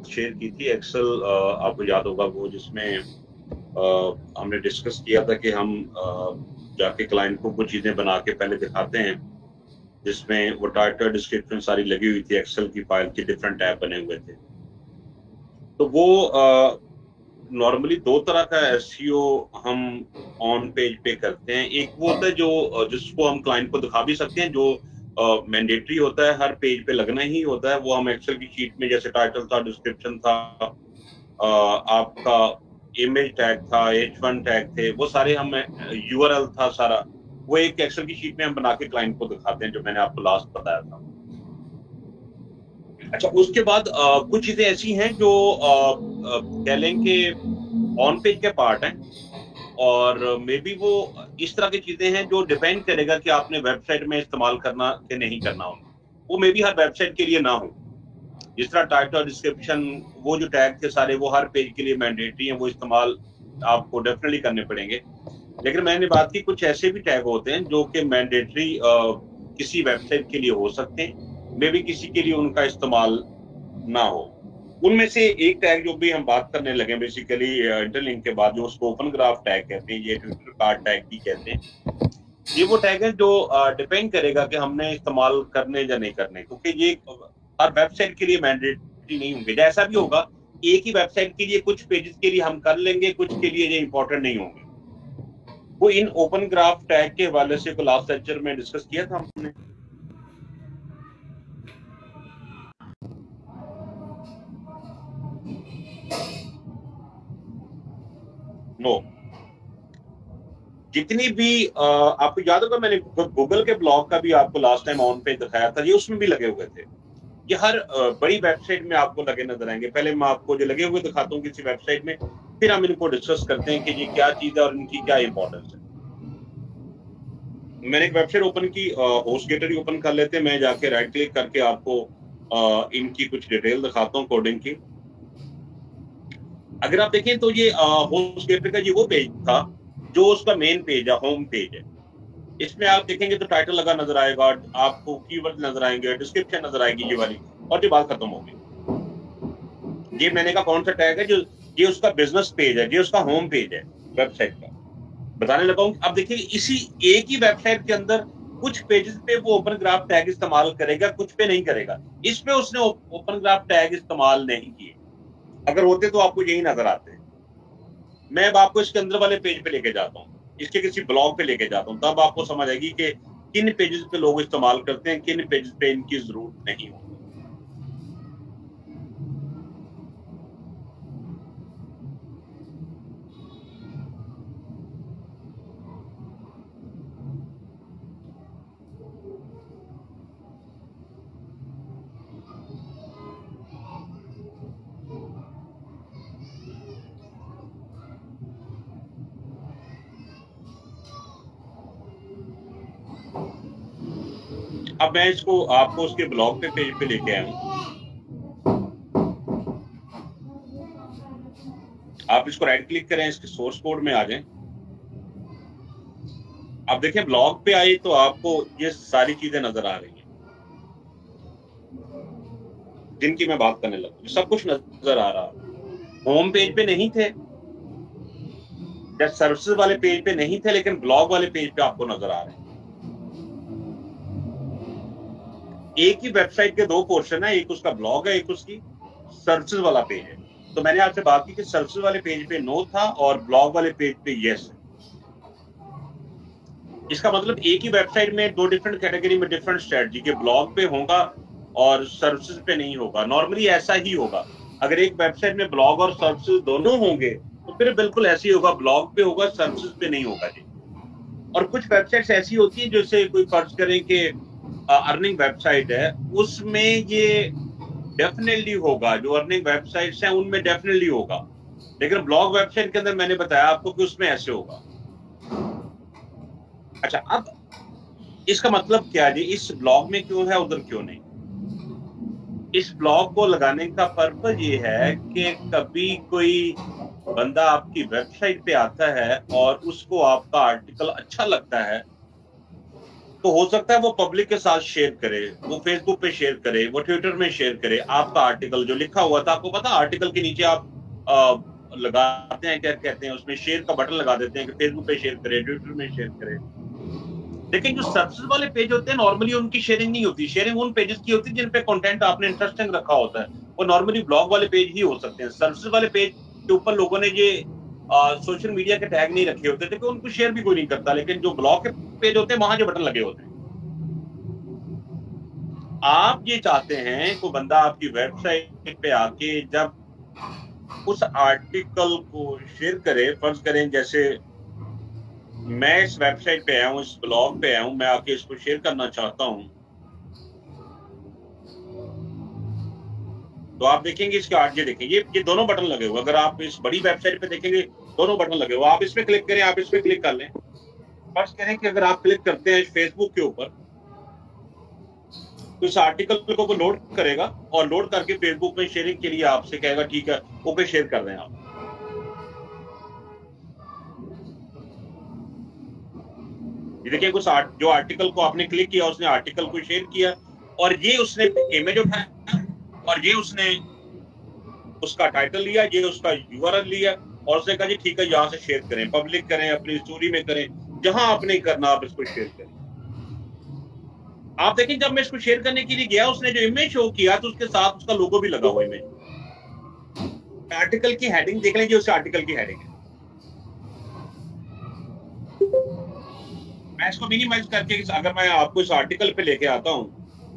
Share की थी Excel, आपको याद होगा वो, जिसमें हमने डिस्कस किया था कि हम जाके क्लाइंट को कुछ चीजें बना के पहले दिखाते हैं, जिसमें वो टाइटल डिस्क्रिप्शन सारी लगी हुई थी, एक्सेल की फाइल के डिफरेंट टैब बने हुए थे। तो वो नॉर्मली दो तरह का एसईओ हम ऑन पेज पे करते हैं। एक वो होता है जो जिसको हम क्लाइंट को दिखा भी सकते हैं, जो मैंडेटरी होता है, हर पेज पे लगना ही होता है। वो हम एक्सेल की शीट में, जैसे टाइटल था, डिस्क्रिप्शन था, आपका इमेज टैग था, H1 टैग थे, वो सारे हम, यूआरएल था सारा, वो एक एक्सेल की शीट में हम बना के क्लाइंट को दिखाते हैं, जो मैंने आपको लास्ट बताया था। अच्छा, उसके बाद कुछ चीजें ऐसी हैं जो कह लें कि ऑन पेज के पार्ट हैं, और मे बी वो इस तरह की चीजें हैं जो डिपेंड करेगा कि आपने वेबसाइट में इस्तेमाल करना कि नहीं करना हो। वो मे बी हर वेबसाइट के लिए ना हो। जिस तरह टाइटल, डिस्क्रिप्शन, वो जो टैग थे सारे, वो हर पेज के लिए मैंडेटरी हैं, वो इस्तेमाल आपको डेफिनेटली करने पड़ेंगे। लेकिन मैंने बात की, कुछ ऐसे भी टैग होते हैं जो कि मैंडेटरी किसी वेबसाइट के लिए हो सकते हैं, मे बी किसी के लिए उनका इस्तेमाल ना हो। उनमें से एक टैग जो भी हम बात करने लगे बेसिकली इंटरलिंक के बाद, जो उसको ओपन ग्राफ टैग कहते हैं, ये ट्विटर कार्ड टैग भी कहते हैं। ये वो टैग है जो डिपेंड करेगा कि हमने इस्तेमाल करने या नहीं करने, क्योंकि ये हर वेबसाइट के लिए मैंडेटरी नहीं होंगे। जैसा भी होगा, एक ही वेबसाइट के लिए कुछ पेजेस के लिए हम कर लेंगे, कुछ के लिए ये इंपॉर्टेंट नहीं होंगे। वो इन ओपन ग्राफ टैग के हवाले से लास्ट लेक्चर में डिस्कस किया था हमने। नो, जितनी भी आपको याद होगा, मैंने गूगल के ब्लॉग का भी आपको लास्ट टाइम ऑन पेज दिखाया था, ये उसमें भी लगे हुए थे। ये हर बड़ी वेबसाइट में आपको लगे नजर आएंगे। पहले मैं आपको जो लगे हुए दिखाता हूँ किसी वेबसाइट में, फिर हम इनको डिस्कस करते हैं कि ये क्या चीज है और इनकी क्या इंपॉर्टेंस है। मैंने एक वेबसाइट ओपन की, होस्टगेटर ही ओपन कर लेते हैं। मैं जाके राइट क्लिक करके आपको इनकी कुछ डिटेल दिखाता हूँ कोडिंग की। अगर आप देखें तो ये होस्टगेटर का ये वो पेज था जो उसका मेन पेज है, होम पेज है। इसमें आप देखेंगे तो टाइटल लगा नजर आएगा, आपको कीवर्ड नजर आएंगे, डिस्क्रिप्शन नजर आएगी ये वाली, और ये बात खत्म होगी। ये मैंने कहा कौन सा टैग है, जो ये उसका बिजनेस पेज है, ये उसका होम पेज है वेबसाइट का। बताने लगा हूं। अब देखिए, इसी एक ही वेबसाइट के अंदर कुछ पेजेस पे वो ओपन ग्राफ टैग इस्तेमाल करेगा, कुछ पे नहीं करेगा। इस पे उसने ओपन ग्राफ टैग इस्तेमाल नहीं किए। अगर होते तो आपको यही नजर आते। मैं अब आपको इसके अंदर वाले पेज पे लेके जाता हूँ, इसके किसी ब्लॉग पे लेके जाता हूँ, तब आपको समझ आएगी कि किन पेजेस पे लोग इस्तेमाल करते हैं, किन पेजेस पे इनकी जरूरत नहीं होती। अब मैं इसको आपको उसके ब्लॉग पे पेज पे लेके आया हूँ। आप इसको राइट क्लिक करें, इसके सोर्स कोड में आ जाएं। आप देखें, ब्लॉग पे आए तो आपको ये सारी चीजें नजर आ रही हैं जिनकी मैं बात करने लगा। सब कुछ नजर आ रहा। होम पेज पे नहीं थे या सर्विसेज वाले पेज पे नहीं थे, लेकिन ब्लॉग वाले पेज पे आपको नजर आ रहे हैं। एक ही वेबसाइट के दो पोर्शन है, एक उसका ब्लॉग है, एक उसकी सर्विसेज वाला पेज है। तो मैंने आपसे बात की कि सर्विसेज वाले पेज पे नो था और ब्लॉग वाले पेज पे यस है। इसका मतलब एक ही वेबसाइट में दो डिफरेंट कैटेगरी में डिफरेंट स्ट्रेटजी के ब्लॉग पे होगा और सर्विसेज पे नहीं होगा। नॉर्मली ऐसा ही होगा। अगर एक वेबसाइट में ब्लॉग और सर्विसेज दोनों होंगे तो फिर बिल्कुल ऐसे ही होगा, ब्लॉग पे होगा, सर्विसेज पे नहीं होगा जी। और कुछ वेबसाइट्स ऐसी होती है, जैसे कोई फर्ज करें कि अर्निंग वेबसाइट है, उसमें ये डेफिनेटली होगा। जो अर्निंग वेबसाइट्स हैं उनमें डेफिनेटली होगा, लेकिन ब्लॉग वेबसाइट के अंदर मैंने बताया आपको कि उसमें ऐसे होगा। अच्छा, अब इसका मतलब क्या जी, इस ब्लॉग में क्यों है उधर क्यों नहीं? इस ब्लॉग को लगाने का पर्पज ये है कि कभी कोई बंदा आपकी वेबसाइट पे आता है और उसको आपका आर्टिकल अच्छा लगता है, तो हो सकता है वो पब्लिक के साथ शेयर करे, वो फेसबुक पे शेयर करे, वो ट्विटर में शेयर करे। आपका आर्टिकल जो लिखा हुआ था, आपको पता आर्टिकल के नीचे आप लगाते हैं, क्या कहते हैं, उसमें शेयर का बटन लगा देते हैं कि फेसबुक पे शेयर करे, ट्विटर में शेयर करे। लेकिन जो सर्विसेज वाले पेज होते हैं नॉर्मली उनकी शेयरिंग नहीं होती। शेयरिंग उन पेजेस की होती है जिन पे कंटेंट आपने इंटरेस्टिंग रखा होता है। वो नॉर्मली ब्लॉग वाले पेज ही हो सकते हैं। सर्विसेज वाले पेज के ऊपर लोगों ने ये सोशल मीडिया के टैग नहीं रखे होते थे कि उनको शेयर भी कोई नहीं करता। लेकिन जो ब्लॉग के पेज होते हैं वहां जो बटन लगे होते हैं। आप ये चाहते हैं कोई बंदा आपकी वेबसाइट पे आके जब उस आर्टिकल को शेयर करे, फर्ज करें जैसे मैं इस वेबसाइट पे आया हूं, इस ब्लॉग पे आया हूं, मैं आके इसको शेयर करना चाहता हूं, तो आप देखेंगे इसके आगे देखेंगे ये दोनों बटन लगे हुए। अगर आप इस बड़ी वेबसाइट पे देखेंगे दोनों बटन लगे हुए। आप इस पे क्लिक करें, आप इस पे क्लिक कर लें। फर्ज करें कि अगर आप क्लिक करते हैं फेसबुक के ऊपर तो इस आर्टिकल को वो लोड करेगा और लोड करके फेसबुक में शेयरिंग के लिए आपसे कहेगा ठीक है ओके शेयर कर दें आप। ये देखिए कुछ जो आर्टिकल को आपने क्लिक किया उसने आर्टिकल को शेयर किया और ये उसने इमेज उठाया और ये उसने उसका टाइटल लिया, ये उसका यूआरएल लिया और उसने कहा जी ठीक है यहाँ से शेयर करें, पब्लिक करें, अपनी स्टोरी में करें, जहां आपने करना आप इसको शेयर करें। आप देखें जब मैं इसको शेयर करने के लिए गया उसने जो इमेज शो किया तो उसके साथ उसका लोगो भी लगा हुआ इमेज। आर्टिकल की हेडिंग देख लीजिए, उस आर्टिकल की हेडिंग है। मैं इसको मिनिमाइज करके अगर मैं आपको इस आर्टिकल पे लेके आता हूं,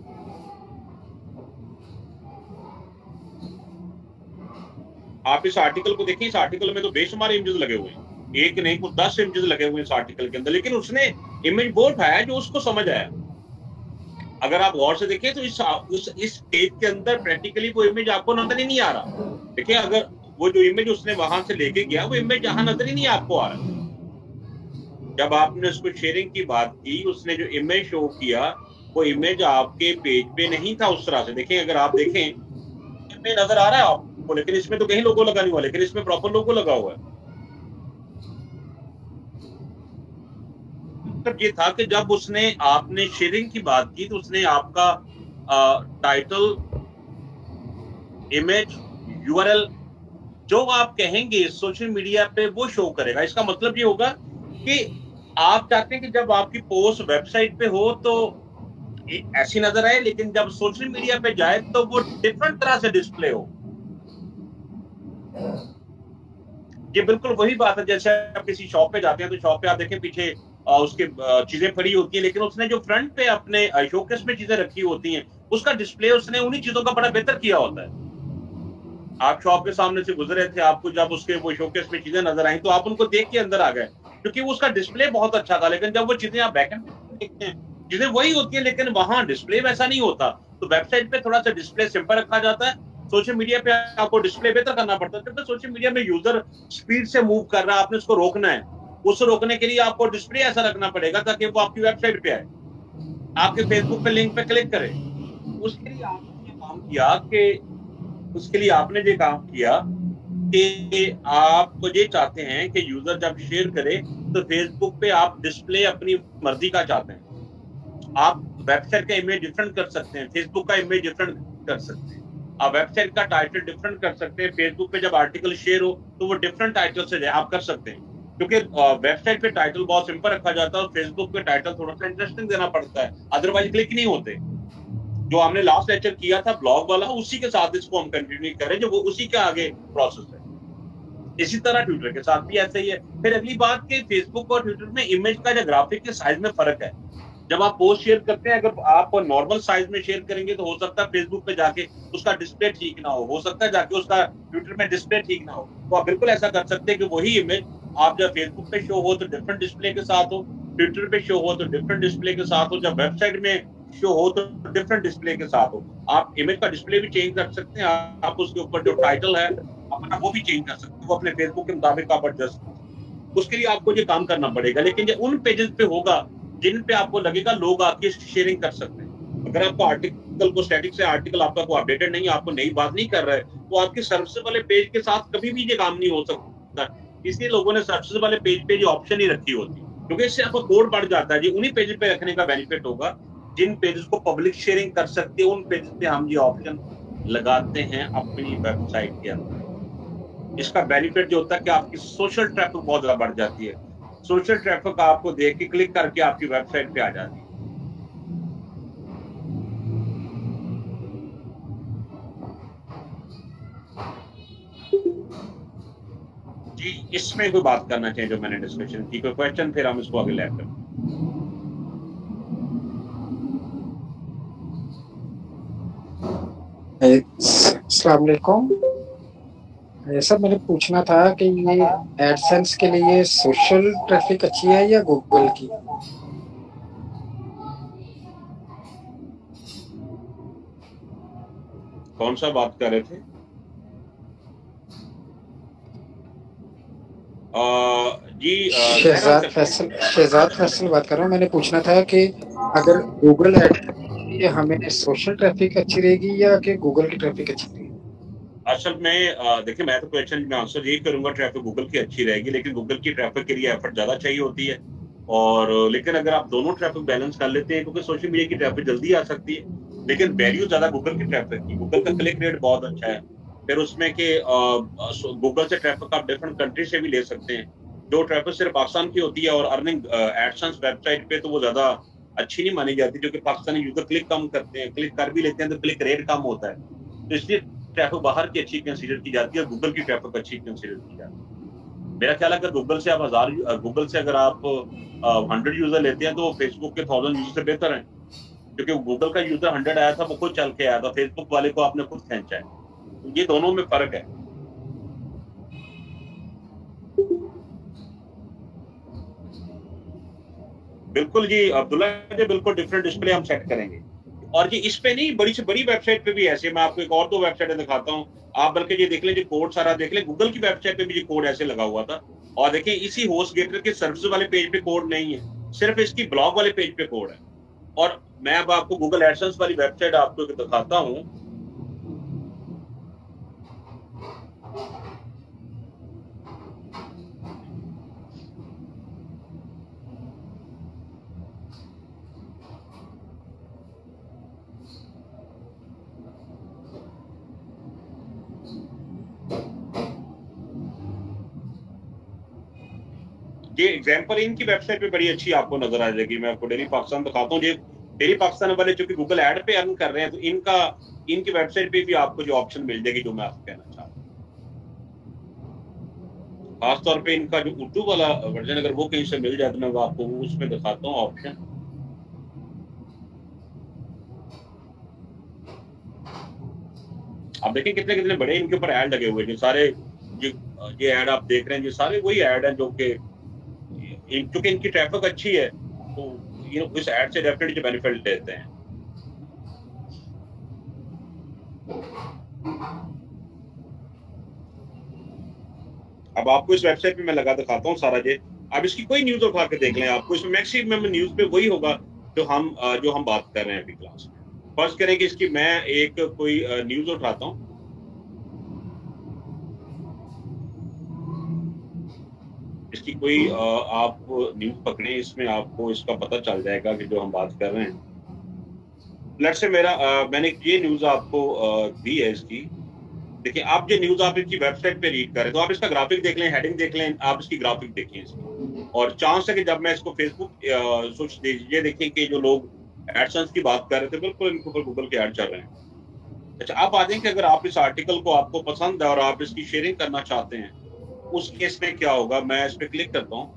आप इस आर्टिकल को देखिए। इस आर्टिकल में तो बेशुमार इमेजेस लगे हुए हैं, एक नहीं कुछ 10 इमेजेस लगे हुए हैं इस आर्टिकल के अंदर। लेकिन उसने इमेज वो उठाया जो उसको समझ आया। अगर आप गौर से देखें तो इस पेज के अंदर प्रैक्टिकली वो इमेज आपको नजर ही नहीं आ रहा। देखिए अगर वो जो इमेज उसने वहां से लेके गया वो इमेज यहां नजर ही नहीं आपको आ रहा। जब आपने उसको शेयरिंग की बात की उसने जो इमेज शो किया वो इमेज आपके पेज पे नहीं था उस तरह से। देखें अगर आप देखें इमेज नजर आ रहा है आपको, लेकिन इसमें तो कहीं लोगो लगा नहीं हुआ, लेकिन इसमें प्रॉपर लोगो लगा हुआ है। मतलब ये था कि जब उसने आपने शेयरिंग की बात की तो उसने आपका टाइटल, इमेज, यूआरएल जो आप कहेंगे सोशल मीडिया पे वो शो करेगा। इसका मतलब ये होगा कि आप चाहते हैं कि जब आपकी पोस्ट वेबसाइट पे हो तो ऐसी नजर आए, लेकिन जब सोशल मीडिया पे जाए तो वो डिफरेंट तरह से डिस्प्ले हो। ये बिल्कुल वही बात है जैसे आप किसी शॉप पे जाते हैं तो शॉप पे आप देखें पीछे उसके चीजें पड़ी होती है, लेकिन उसने जो फ्रंट पे अपने शोकेस में चीजें रखी होती हैं उसका डिस्प्ले उसने उन्हीं चीजों का बड़ा बेहतर किया होता है। आप शॉप के सामने से गुजरे थे, आपको जब उसके वो शोकेस में चीजें नजर आई तो आप उनको देख के अंदर आ गए क्योंकि उसका डिस्प्ले बहुत अच्छा था। लेकिन जब वो चीजें आप बैकएंड पे देखते हैं चीजें वही होती है लेकिन वहां डिस्प्ले वैसा नहीं होता। तो वेबसाइट पे थोड़ा सा डिस्प्ले सिंपल रखा जाता है, सोशल मीडिया पे आपको डिस्प्ले बेहतर करना पड़ता है। क्योंकि सोशल मीडिया में यूजर स्पीड से मूव कर रहा है, आपने उसको रोकना है। उसको रोकने के लिए आपको डिस्प्ले ऐसा रखना पड़ेगा ताकि वो आपकी वेबसाइट पे आए, आपके फेसबुक पे लिंक पे क्लिक करे। उसके लिए आपने काम किया कि आप ये चाहते हैं कि यूजर जब शेयर करे तो फेसबुक पे आप डिस्प्ले अपनी मर्जी का चाहते हैं। आप वेबसाइट का इमेज डिफरेंट कर सकते हैं, फेसबुक का इमेज डिफरेंट कर सकते हैं, आप वेबसाइट का टाइटल डिफरेंट कर सकते हैं। फेसबुक पे जब आर्टिकल शेयर हो तो वो डिफरेंट टाइटल से आप कर सकते हैं क्योंकि वेबसाइट पे टाइटल बहुत सिंपल रखा जाता है और फेसबुक पे टाइटल थोड़ा सा इंटरेस्टिंग देना पड़ता है, अदरवाइज क्लिक नहीं होते। जो हमने लास्ट लेक्चर किया था ब्लॉग वाला उसी के साथ इसको हम कंटिन्यू करें, जो वो उसी के आगे प्रोसेस है। इसी तरह ट्विटर के साथ भी ऐसा ही है। फिर अगली बात कि फेसबुक और ट्विटर में इमेज का जो ग्राफिक के साइज में फर्क है। जब आप पोस्ट शेयर करते हैं अगर आप नॉर्मल साइज में शेयर करेंगे तो हो सकता है फेसबुक पे जाके उसका डिस्प्ले ठीक ना हो सकता है जाके उसका ट्विटर में डिस्प्ले ठीक ना हो। तो आप बिल्कुल ऐसा कर सकते हैं कि वही इमेज आप जब फेसबुक पे शो हो तो डिफरेंट डिस्प्ले के साथ हो, ट्विटर पे शो हो तो डिफरेंट डिस्प्ले के साथ हो, जब वेबसाइट में शो हो तो डिफरेंट डिस्प्ले के साथ हो। आप इमेज का डिस्प्ले भी चेंज कर सकते हैं, आप उसके ऊपर जो टाइटल है अपना वो भी चेंज कर सकते हैं, वो अपने फेसबुक के मुताबिक आप एडजस्ट। उसके लिए आपको ये काम करना पड़ेगा, लेकिन ये उन पेजेस पे होगा जिन पे आपको लगेगा लोग आपकी शेयरिंग कर सकते हैं। अगर आपको आर्टिकल को स्टैटिक से आर्टिकल आपका कोई अपडेटेड नहीं, आपको नई बात नहीं कर रहा है तो आपके सर्विसेज वाले पेज के साथ कभी भी ये काम नहीं हो सकता। इसलिए लोगों ने सर्विसेज वाले पेज पे ये ऑप्शन ही रखी होती है। क्योंकि इससे आपका कोड बढ़ जाता है जी। उन्हीं पेज पे रखने का बेनिफिट होगा जिन पेजेस को पब्लिक शेयरिंग कर सकते हैं, उन पेजेस पे हम ये ऑप्शन लगाते हैं अपनी वेबसाइट के अंदर। इसका बेनिफिट जो होता है कि आपकी सोशल ट्रैफिक बहुत ज्यादा बढ़ जाती है। सोशल ट्रैफिक आपको देख के क्लिक करके आपकी वेबसाइट पे आ जाती है। जी, इसमें कोई बात करना चाहिए जो मैंने डिस्कशन की, कोई क्वेश्चन, फिर हम इसको आगे लेकर। अस्सलाम वालेकुम। सर मैंने पूछना था कि ये एडसेंस के लिए सोशल ट्रैफिक अच्छी है या गूगल की? कौन सा बात कर रहे थे? जी शहजाद फैसल बात कर रहा हूँ। मैंने पूछना था कि अगर गूगल एड के लिए हमें सोशल ट्रैफिक अच्छी रहेगी या कि गूगल की ट्रैफिक अच्छी रहेगी? असल में देखिए, मैं तो क्वेश्चन में आंसर यही करूंगा, ट्रैफिक गूगल की अच्छी रहेगी, लेकिन गूगल की ट्रैफिक के लिए एफर्ट ज्यादा चाहिए होती है। और लेकिन अगर आप दोनों ट्रैफिक बैलेंस कर लेते हैं, क्योंकि सोशल मीडिया की ट्रैफिक जल्दी आ सकती है, लेकिन वैल्यू ज्यादा गूगल की ट्रैफिक की। गूगल का क्लिक रेट बहुत अच्छा है। फिर उसमें के गूगल से ट्रैफिक आप डिफरेंट कंट्री से भी ले सकते हैं। जो ट्रैफिक सिर्फ पाकिस्तान की होती है और अर्निंग एडसेंस वेबसाइट पे तो वो ज्यादा अच्छी नहीं मानी जाती, क्योंकि पाकिस्तानी यूजर क्लिक कम करते हैं, क्लिक कर भी लेते हैं तो क्लिक रेट कम होता है। तो इसलिए ट्रैफिक बाहर की अच्छी कंसीडर की जाती है और गूगल की ट्रैफिक अच्छी कंसीडर की जाती है। मेरा ख्याल है अगर गूगल से आप गूगल से अगर आप 100 यूजर लेते हैं तो वो फेसबुक के 1000 यूजर से बेहतर है, क्योंकि गूगल का यूजर 100 आया था, वो खुद चल के आया था, फेसबुक वाले को आपने खुद खींचा है। तो ये दोनों में फर्क है। बिल्कुल जी अब्दुल्ला जी, बिल्कुल डिफरेंट डिस्प्ले हम सेट करेंगे। और ये इस पे नहीं, बड़ी से बड़ी वेबसाइट पे भी ऐसे, मैं आपको एक और दो वेबसाइट दिखाता हूँ। आप बल्कि ये देख लें, जो कोड सारा देख लें, गूगल की वेबसाइट पे भी ये कोड ऐसे लगा हुआ था। और देखिए, इसी होस्ट गेटर के सर्विस वाले पेज पे कोड नहीं है, सिर्फ इसकी ब्लॉग वाले पेज पे कोड है। और मैं अब आपको गूगल एडसेंस वाली वेबसाइट आपको दिखाता हूँ। ये एग्जांपल इनकी वेबसाइट पे बड़ी अच्छी आपको नजर आ जाएगी। मैं आपको डेली पाकिस्तान दिखाता हूँ। डेली पाकिस्तान वाले जो कि गूगल ऐड पे अर्न कर रहे हैं, तो इनकी वेबसाइट पे भी आपको जो ऑप्शन मिल जाएगी जो मैं आपको कहना चाहता हूँ। खासतौर पे इनका जो उर्दू वाला वर्जन, अगर वो कहीं से मिल जाए तो मैं आपको उसमें दिखाता हूँ ऑप्शन। आप देखें कितने कितने बड़े इनके ऊपर ऐड लगे हुए हैं। सारे ये ऐड आप देख रहे हैं, ये सारे वही ऐड हैं जो कि क्योंकि इनकी ट्रैफिक अच्छी है, तो इस ऐड से डेफिनेटली बेनिफिट लेते हैं। अब आपको इस वेबसाइट पे मैं लगा दिखाता हूँ सारा जे। अब इसकी कोई न्यूज उठा के देख लें, आपको इसमें मैक्सिमम न्यूज पे वही होगा जो हम बात कर रहे हैं अभी क्लास में। फर्स्ट करें कि इसकी मैं एक कोई न्यूज उठाता हूँ। इसकी कोई आप न्यूज पकड़े, इसमें आपको इसका पता चल जाएगा कि जो हम बात कर रहे हैं। लेट्स से मैंने ये न्यूज आपको दी है इसकी। देखिए, आप जो न्यूज आप इसकी वेबसाइट पे रीड करें तो आप इसका ग्राफिक देख लें, हेडिंग देख लें, आप इसकी ग्राफिक देखें इसकी। और चांस है कि जब मैं इसको फेसबुक सोच दीजिए, देखें कि जो लोग एडसेंस की बात कर रहे थे, बिल्कुल इनके ऊपर गूगल के ऐड चल रहे हैं। अच्छा, आप आ जाएं कि अगर आप इस आर्टिकल को आपको पसंद है और आप इसकी शेयरिंग करना चाहते हैं, उस केस में क्या होगा। मैं इस पर क्लिक करता हूँ।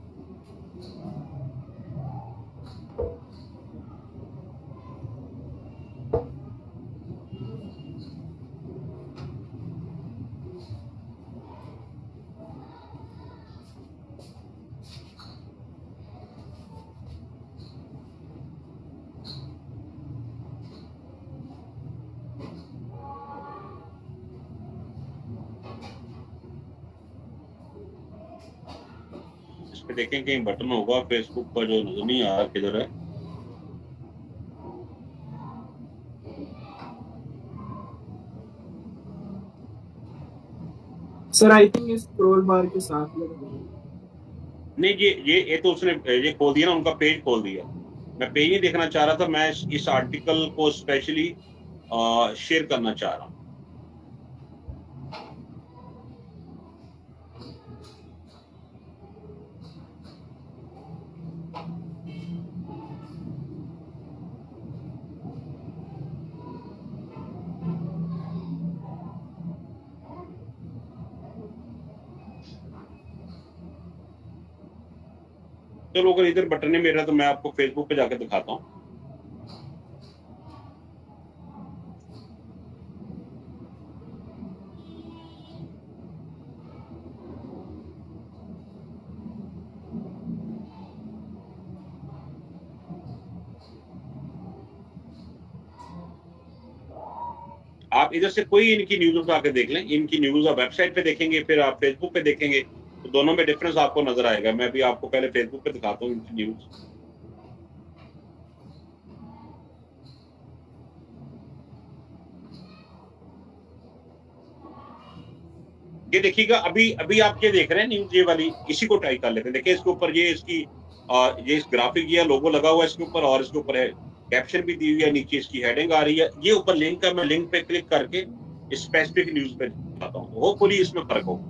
इस पे देखें कहीं बटन होगा फेसबुक पर, जो नजर नहीं आ रहा किधर है। सर आई थिंक इस स्क्रॉल बार के साथ लगा। नहीं, ये तो उसने ये खोल दिया ना, उनका पेज खोल दिया। मैं पेज नहीं देखना चाह रहा था, मैं इस आर्टिकल को स्पेशली शेयर करना चाह रहा हूँ। चलो अगर इधर बटन नहीं मिल रहा तो मैं आपको फेसबुक पे जाकर दिखाता हूँ। आप इधर से कोई इनकी न्यूज उठा के देख लें, इनकी न्यूज आप वेबसाइट पे देखेंगे, फिर आप फेसबुक पे देखेंगे, तो दोनों में डिफरेंस आपको नजर आएगा। मैं भी आपको पहले फेसबुक पे दिखाता हूँ इनकी न्यूज। ये देखिएगा, अभी अभी आप ये देख रहे हैं न्यूज, ये वाली, इसी को ट्राई कर लेते हैं। देखिए इसके ऊपर ये इसकी ये इस ग्राफिक, ये लोगो लगा हुआ है इसके ऊपर, और इसके ऊपर है कैप्शन भी दी हुई है, नीचे इसकी हेडिंग आ रही है, ये ऊपर लिंक है। मैं लिंक पे क्लिक करके स्पेसिफिक न्यूज पे जाता हूँ, होपफुली इसमें फर्क हो।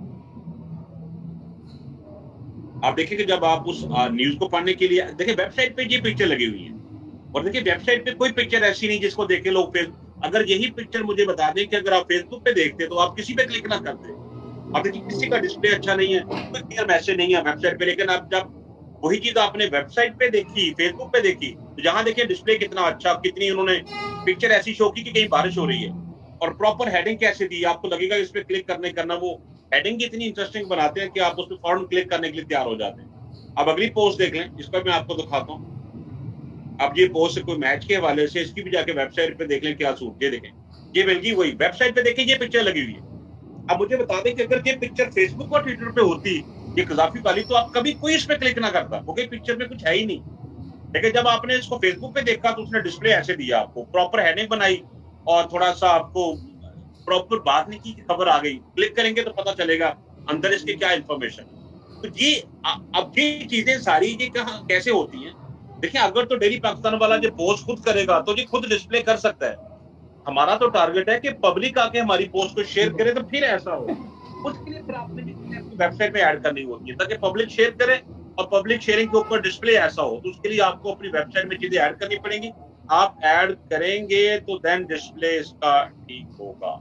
आप देखिए कि जब आप उस न्यूज को पढ़ने के लिए, देखिए वेबसाइट पे ये पिक्चर लगी हुई है, और देखिए वेबसाइट पे कोई पिक्चर ऐसी नहीं जिसको देख के लोग फिर, अगर यही पिक्चर मुझे बता दें कि अगर आप फेसबुक पे देखते तो आप किसी पे क्लिक ना करते। अब देखिए किसी का डिस्प्ले अच्छा नहीं है, कोई क्लियर मैसेज नहीं है वेबसाइट पे, लेकिन आप जब वही चीज आपने वेबसाइट पे देखी, फेसबुक पे देखी, तो जहां देखिए डिस्प्ले कितना अच्छा, कितनी उन्होंने पिक्चर ऐसी शो की कि कहीं बारिश हो रही है, और प्रॉपर हेडिंग कैसे दी, आपको लगेगा इस पे क्लिक करना, वो हेडिंग इतनी इंटरेस्टिंग बनाते हैं कि आप उस पर फौरन क्लिक करने के लिए तैयार हो जाते हैं। अब अगली पोस्ट देख लें, इस पर मैं आपको दिखाता हूँ। अब ये पोस्ट कोई मैच के हवाले से, इसकी भी जाके वेबसाइट पे देख लें क्या सूट, ये देखें, ये बल्कि वही वेबसाइट पे देखें, ये पिक्चर लगी हुई है। अब मुझे बता दें कि अगर ये पिक्चर फेसबुक और ट्विटर पे होती, ये कजाफी वाली, तो आप कभी कोई इस पे क्लिक ना करता, क्योंकि पिक्चर में कुछ है ही नहीं। लेकिन जब आपने इसको फेसबुक पे देखा तो उसने डिस्प्ले ऐसे दिया, आपको प्रॉपर हेडिंग बनाई, और थोड़ा सा आपको प्रॉपर बात नहीं की, खबर आ गई, क्लिक करेंगे तो पता चलेगा अंदर इसके क्या इंफॉर्मेशन। तो ये अब ये चीजें सारी ये कैसे होती हैं। देखिए अगर तो डेली पाकिस्तान वाला जो पोस्ट खुद करेगा तो ये खुद डिस्प्ले कर सकता है। हमारा तो टारगेट है कि पब्लिक आके हमारी पोस्ट को शेयर करे, तो फिर ऐसा हो। उसके लिए फिर आपने वेबसाइट में ऐड करनी होती है, ताकि पब्लिक शेयर करे, और पब्लिक शेयरिंग के ऊपर डिस्प्ले ऐसा हो, तो उसके लिए आपको अपनी वेबसाइट में चीजें ऐड करनी पड़ेंगी। आप ऐड करेंगे तो देन डिस्प्ले इसका ठीक होगा।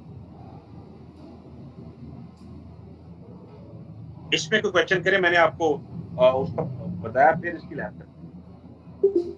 इसमें कोई क्वेश्चन करे, मैंने आपको उसका बताया, फिर इसकी लैब करते हैं।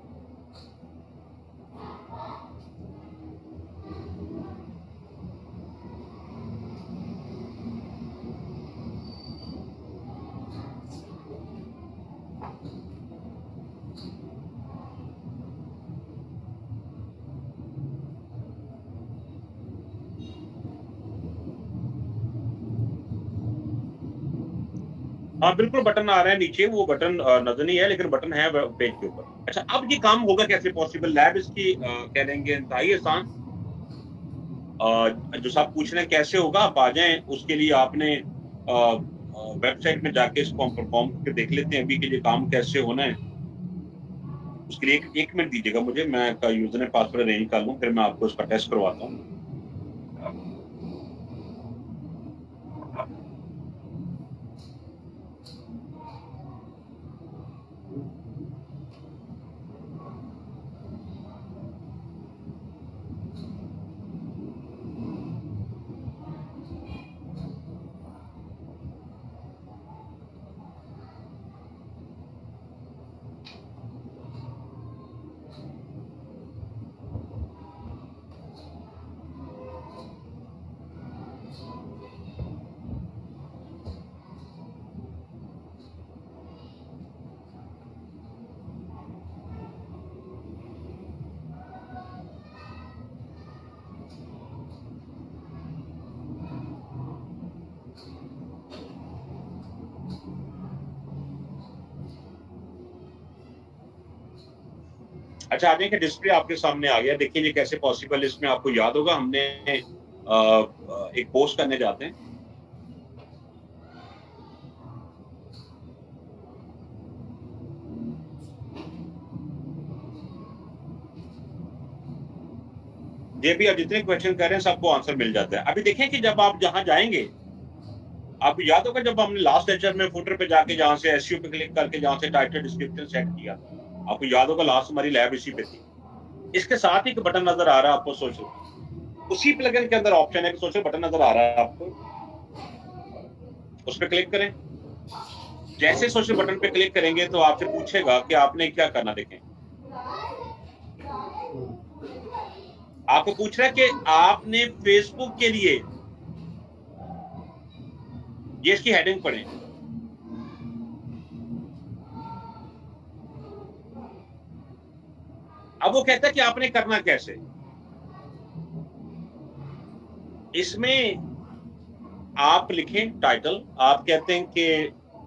हाँ बिल्कुल, बटन आ रहा है नीचे, वो बटन नजर नहीं है, लेकिन बटन है पेज के ऊपर। अच्छा, अब ये काम होगा कैसे पॉसिबल, लैब इसकी कह लेंगे इंतहाई आसान। जो सब पूछ रहे हैं कैसे होगा, आप आ जाएं, उसके लिए आपने वेबसाइट में जाके इसको हम परफॉर्म करके देख लेते हैं अभी कि ये काम कैसे होना है। उसके लिए एक मिनट दीजिएगा मुझे, मैं यूजर ने पासवर्ड अरेंज कर लूँ, फिर मैं आपको इसका टेस्ट करवाता हूँ। अच्छा, आ देखिए डिस्प्ले आपके सामने आ गया। देखिए ये कैसे पॉसिबल, इसमें आपको याद होगा हमने एक पोस्ट करने जाते हैं, ये भी आप जितने क्वेश्चन कर रहे हैं सबको आंसर मिल जाता है। अभी देखें कि जब आप जहां जाएंगे, आप याद होगा जब हमने लास्ट लेक्चर में फुटर पे जाके जहां से एसईओ पे क्लिक करके जहां से टाइटल डिस्क्रिप्शन सेट किया, आपको याद होगा लास्ट हमारी लैब इसी पे थी। इसके साथ ही एक बटन नजर आ रहा है आपको सोशल, उसी प्लगइन के अंदर ऑप्शन है कि सोशल बटन नजर आ रहा है आपको, उस पर क्लिक करें। जैसे सोशल बटन पे क्लिक करेंगे तो आपसे पूछेगा कि आपने क्या करना। देखें आपको पूछ रहा है कि आपने फेसबुक के लिए, ये इसकी हेडिंग पढ़ें, अब वो कहता है कि आपने करना कैसे। इसमें आप लिखें टाइटल, आप कहते हैं कि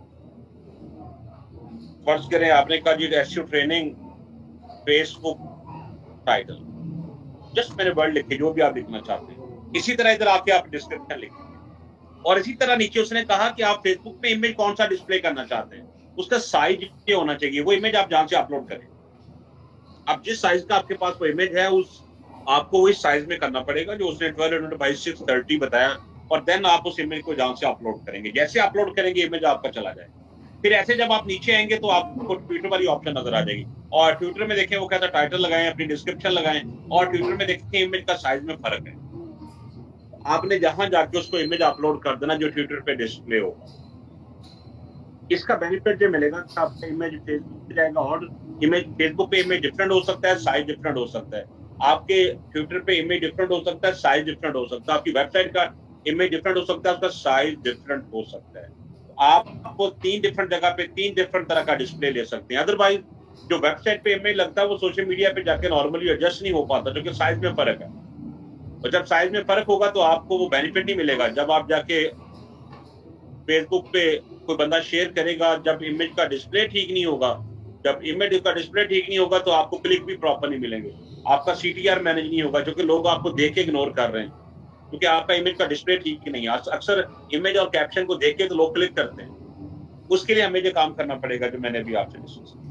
फर्ज करें आपने कहा जी SEO training Facebook title, just मैंने वर्ड लिखे जो भी आप लिखना चाहते हैं। इसी तरह इधर आके आप डिस्क्रिप्शन लिखें, और इसी तरह नीचे उसने कहा कि आप फेसबुक पे इमेज कौन सा डिस्प्ले करना चाहते हैं, उसका साइज ये होना चाहिए, वो इमेज आप जहां से अपलोड करें। अब जिस साइज का आपके पास वो इमेज है उस आपको वही साइज में करना पड़ेगा जो उसने 1280x630 बताया, और देन आप उस इमेज को जहां से अपलोड करेंगे। जैसे अपलोड करेंगे इमेज आपका चला जाएगा। फिर ऐसे जब आप नीचे आएंगे तो आपको ट्विटर वाली ऑप्शन नजर आ जाएगी, और ट्विटर में देखें वो कहता है टाइटल लगाएं, अपनी डिस्क्रिप्शन लगाएं, और ट्विटर में देखें इमेज का साइज में फर्क है। आपने जहां जाके उसको इमेज अपलोड कर देना जो ट्विटर पे डिस्प्ले हो। इसका बेनिफिट जो मिलेगा कि आपका इमेज फेसबुक पे जाएगा, और इमेज फेसबुक पे इमेज डिफरेंट हो सकता है, साइज डिफरेंट हो सकता है, आपके ट्विटर पे इमेज डिफरेंट हो सकता है, साइज डिफरेंट हो सकता है, आपकी वेबसाइट का इमेज डिफरेंट हो सकता है, उसका साइज डिफरेंट हो सकता है। आपको 3 डिफरेंट जगह पे 3 डिफरेंट तरह का डिस्प्ले ले सकते हैं। अदरवाइज जो वेबसाइट पे इमेज लगता है वो सोशल मीडिया पे जाके नॉर्मली एडजस्ट नहीं हो पाता, क्योंकि साइज में फर्क है। और जब साइज में फर्क होगा तो आपको वो बेनिफिट नहीं मिलेगा। जब आप जाके फेसबुक पे कोई बंदा शेयर करेगा, जब इमेज का डिस्प्ले ठीक नहीं होगा, जब इमेज का डिस्प्ले ठीक नहीं होगा तो आपको क्लिक भी प्रॉपर नहीं मिलेंगे, आपका सीटीआर मैनेज नहीं होगा, क्योंकि लोग आपको देख के इग्नोर कर रहे हैं, क्योंकि आपका इमेज का डिस्प्ले ठीक नहीं है। अक्सर इमेज और कैप्शन को देख के तो लोग क्लिक करते हैं। उसके लिए हमें जो काम करना पड़ेगा जो मैंने अभी आपसे डिस्कस किया।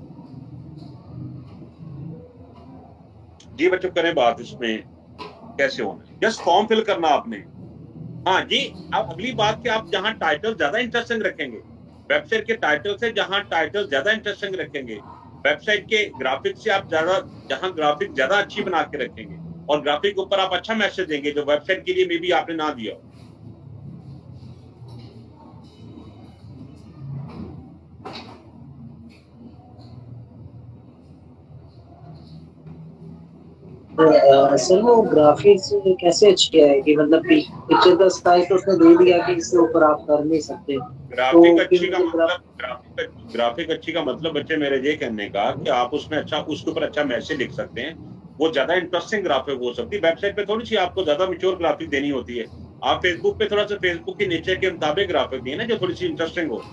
जी बच्चों करें बात इसमें कैसे होना है। जस्ट फॉर्म फिल करना आपने। हाँ जी, अब अगली बात कि आप जहां टाइटल ज्यादा इंटरेस्टिंग रखेंगे, वेबसाइट के टाइटल से जहां टाइटल ज्यादा इंटरेस्टिंग रखेंगे, वेबसाइट के ग्राफिक से आप ज्यादा जहां ग्राफिक ज्यादा अच्छी बना के रखेंगे, और ग्राफिक के ऊपर आप अच्छा मैसेज देंगे जो वेबसाइट के लिए मे बी आपने ना दिया। सर वो ग्राफिक्स कैसे अच्छी आएगी, मतलब पिक्चर का साइज तो उसने दे दिया कि इसके ऊपर आप कर नहीं सकते। ग्राफिक अच्छी का मतलब ग्राफिक अच्छी का मतलब बच्चे मेरे ये कहने का कि आप उसमें अच्छा उसके ऊपर अच्छा मैसेज लिख सकते हैं, वो ज्यादा इंटरेस्टिंग ग्राफिक हो सकती है। वेबसाइट पे थोड़ी सी आपको ज्यादा मैच्योर ग्राफिक देनी होती है, आप फेसबुक पे थोड़ा सा फेसबुक के नेचर के मुताबिक ग्राफिक दिए ना जो थोड़ी सी इंटरेस्टिंग हो।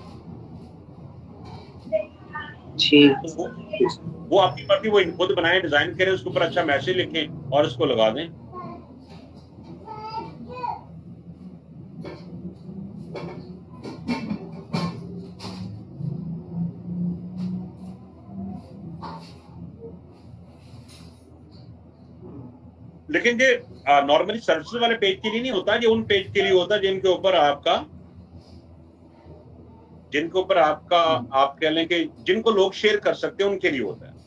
वो आपकी मर्जी, वो खुद बनाए डिजाइन करें, उसके ऊपर अच्छा मैसेज लिखें और उसको लगा दें। लेकिन ये नॉर्मली सर्विस वाले पेज के लिए नहीं होता, ये उन पेज के लिए होता है जिनके ऊपर आपका आप कह लें कि जिनको लोग शेयर कर सकते हैं उनके लिए होता है।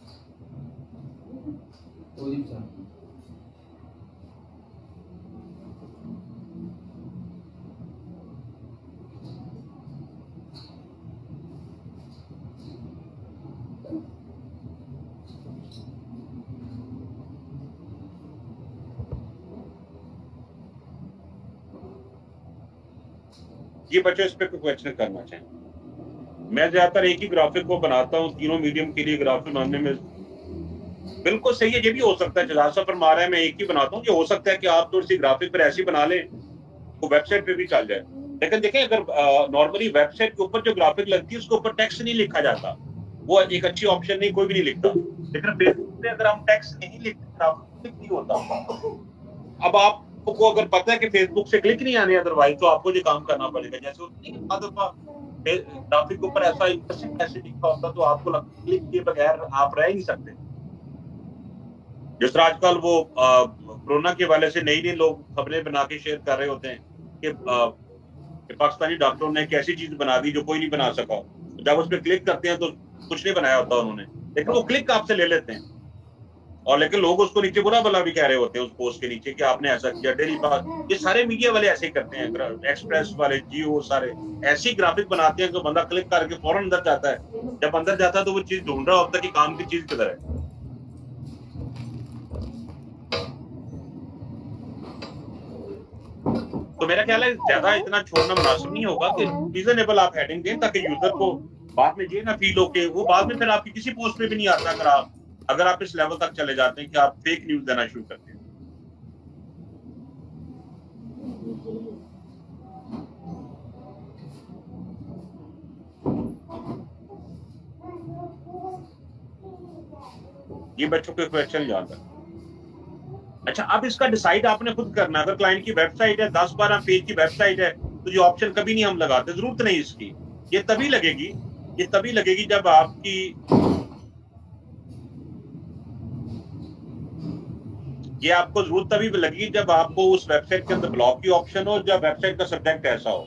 ये बच्चों इस पे कोई क्वेश्चन करना चाहिए। मैं ज्यादातर एक ही ग्राफिक को बनाता हूँ तीनों मीडियम के लिए। ग्राफिक बनाने में बिल्कुल सही है, ये भी हो सकता है जलासा फरमा रहा है मैं एक ही बनाता हूँ, ये हो सकता है कि आप थोड़ी सी ग्राफिक पर ऐसी बना लें वो वेबसाइट पे भी चल जाए। लेकिन देखें अगर नॉर्मली वेबसाइट के ऊपर जो ग्राफिक लगती है उसके ऊपर टेक्स्ट नहीं लिखा जाता, वो एक अच्छी ऑप्शन नहीं, कोई भी नहीं लिखता। लेकिन फेसबुक पे अगर हम टेक्स्ट नहीं लिखते ग्राफिक नहीं होता। अब आपको अगर पता है कि फेसबुक से क्लिक नहीं आने अदरवाइज तो आपको ये काम करना पड़ेगा। जैसे ग्राफिक के ऊपर ऐसा इंटरेस्टिंग मैसेज लिखा होता तो आपको क्लिक किए बगैर आप रह नहीं सकते। जिस तरह आजकल वो कोरोना के हवाले से नई नई लोग खबरें बना के शेयर कर रहे होते हैं कि पाकिस्तानी डॉक्टरों ने एक ऐसी चीज बना दी जो कोई नहीं बना सका। जब उस पर क्लिक करते हैं तो कुछ नहीं बनाया होता उन्होंने, लेकिन वो क्लिक आपसे ले लेते हैं। और लेकिन लोग उसको नीचे बुरा भला भी कह रहे होते हैं उस पोस्ट के नीचे कि आपने ऐसा किया। डेली पास, ये सारे मीडिया वाले ऐसे ही करते हैं, एक्सप्रेस वाले, जियो, सारे ऐसी ग्राफिक बनाते हैं कि बंदा क्लिक करके फौरन अंदर जाता है। जब अंदर जाता है तो वो चीज ढूंढ रहा होता है कि काम की चीज किधर है। तो मेरा ख्याल है ज्यादा इतना छोड़ना मुनासिब नहीं होगा कि रीजनेबल आप हेडिंग दें, ताकि यूजर को बाद में ये ना फील हो कि वो बाद में फिर आपकी किसी पोस्ट पे भी नहीं आता। अगर आप इस लेवल तक चले जाते हैं कि आप फेक न्यूज देना शुरू करते हैं। ये बच्चों के क्वेश्चन याद है। अच्छा, अब इसका डिसाइड आपने खुद करना है। अगर क्लाइंट की वेबसाइट है, 10-12 पेज की वेबसाइट है, तो ये ऑप्शन कभी नहीं हम लगाते, जरूरत नहीं इसकी। ये तभी लगेगी जब आपकी ये आपको जरूरत तभी लगेगी जब आपको उस वेबसाइट के अंदर ब्लॉक की ऑप्शन हो, जब वेबसाइट का सब्जेक्ट ऐसा हो।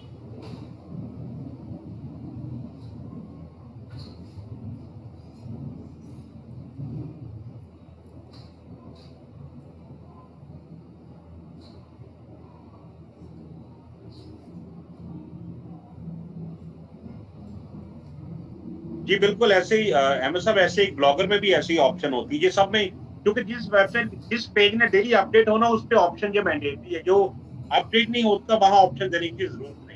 जी बिल्कुल ऐसे ही एमएस साहब, ऐसे ही ब्लॉगर में भी ऐसी ऑप्शन होती है। ये सब में, क्योंकि जिस वेबसाइट, जिस पेज में डेली अपडेट होना, उस पे ऑप्शन ये मैंडेटरी है। जो अपडेट नहीं होता वहां ऑप्शन देने की जरूरत नहीं।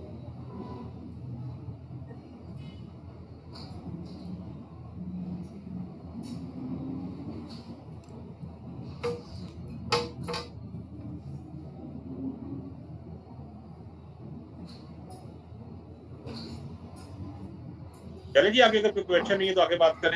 चलिए जी, आगे अगर कोई क्वेश्चन नहीं है तो आगे बात करें।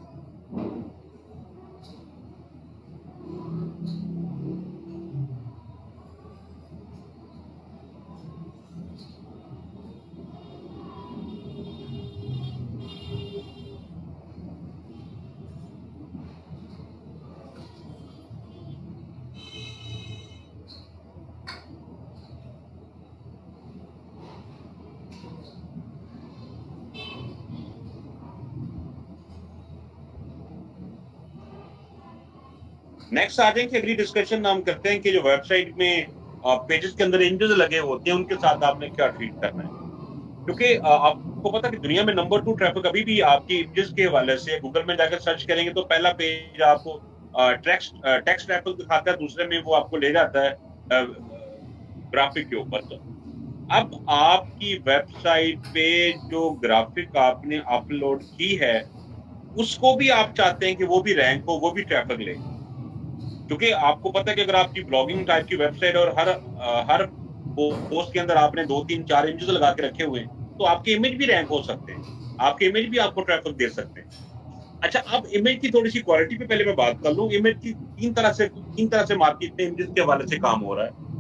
नेक्स्ट आ जाएंगे, अगली डिस्कशन हम करते हैं कि जो वेबसाइट में पेजेस के अंदर इमेजेस लगे होते हैं उनके साथ आपने क्या ट्रीट करना है। क्योंकि आपको पता है कि दुनिया में नंबर 2 ट्रैफिक अभी भी आपकी इमेजेस के हवाले से, गूगल में जाकर सर्च करेंगे तो पहला पेज आपको टेक्स्ट ट्रैफिक दिखाता है, दूसरे में वो आपको ले जाता है ग्राफिक के ऊपर। तो अब आपकी वेबसाइट पे जो ग्राफिक आपने अपलोड की है उसको भी आप चाहते हैं कि वो भी रैंक हो, वो भी ट्रैफिक ले। क्योंकि आपको पता है कि अगर आपकी ब्लॉगिंग टाइप की वेबसाइट और हर पोस्ट के अंदर आपने 2-3-4 इमेजेस लगा के रखे हुए हैं तो आपके इमेज भी रैंक हो सकते हैं, आपके इमेज भी आपको ट्रैफिक दे सकते हैं। अच्छा, अब इमेज की थोड़ी सी क्वालिटी पे पहले मैं बात कर लूं। इमेज की तीन तरह से मार्केट में इमेजेस के हवाले से काम हो रहा है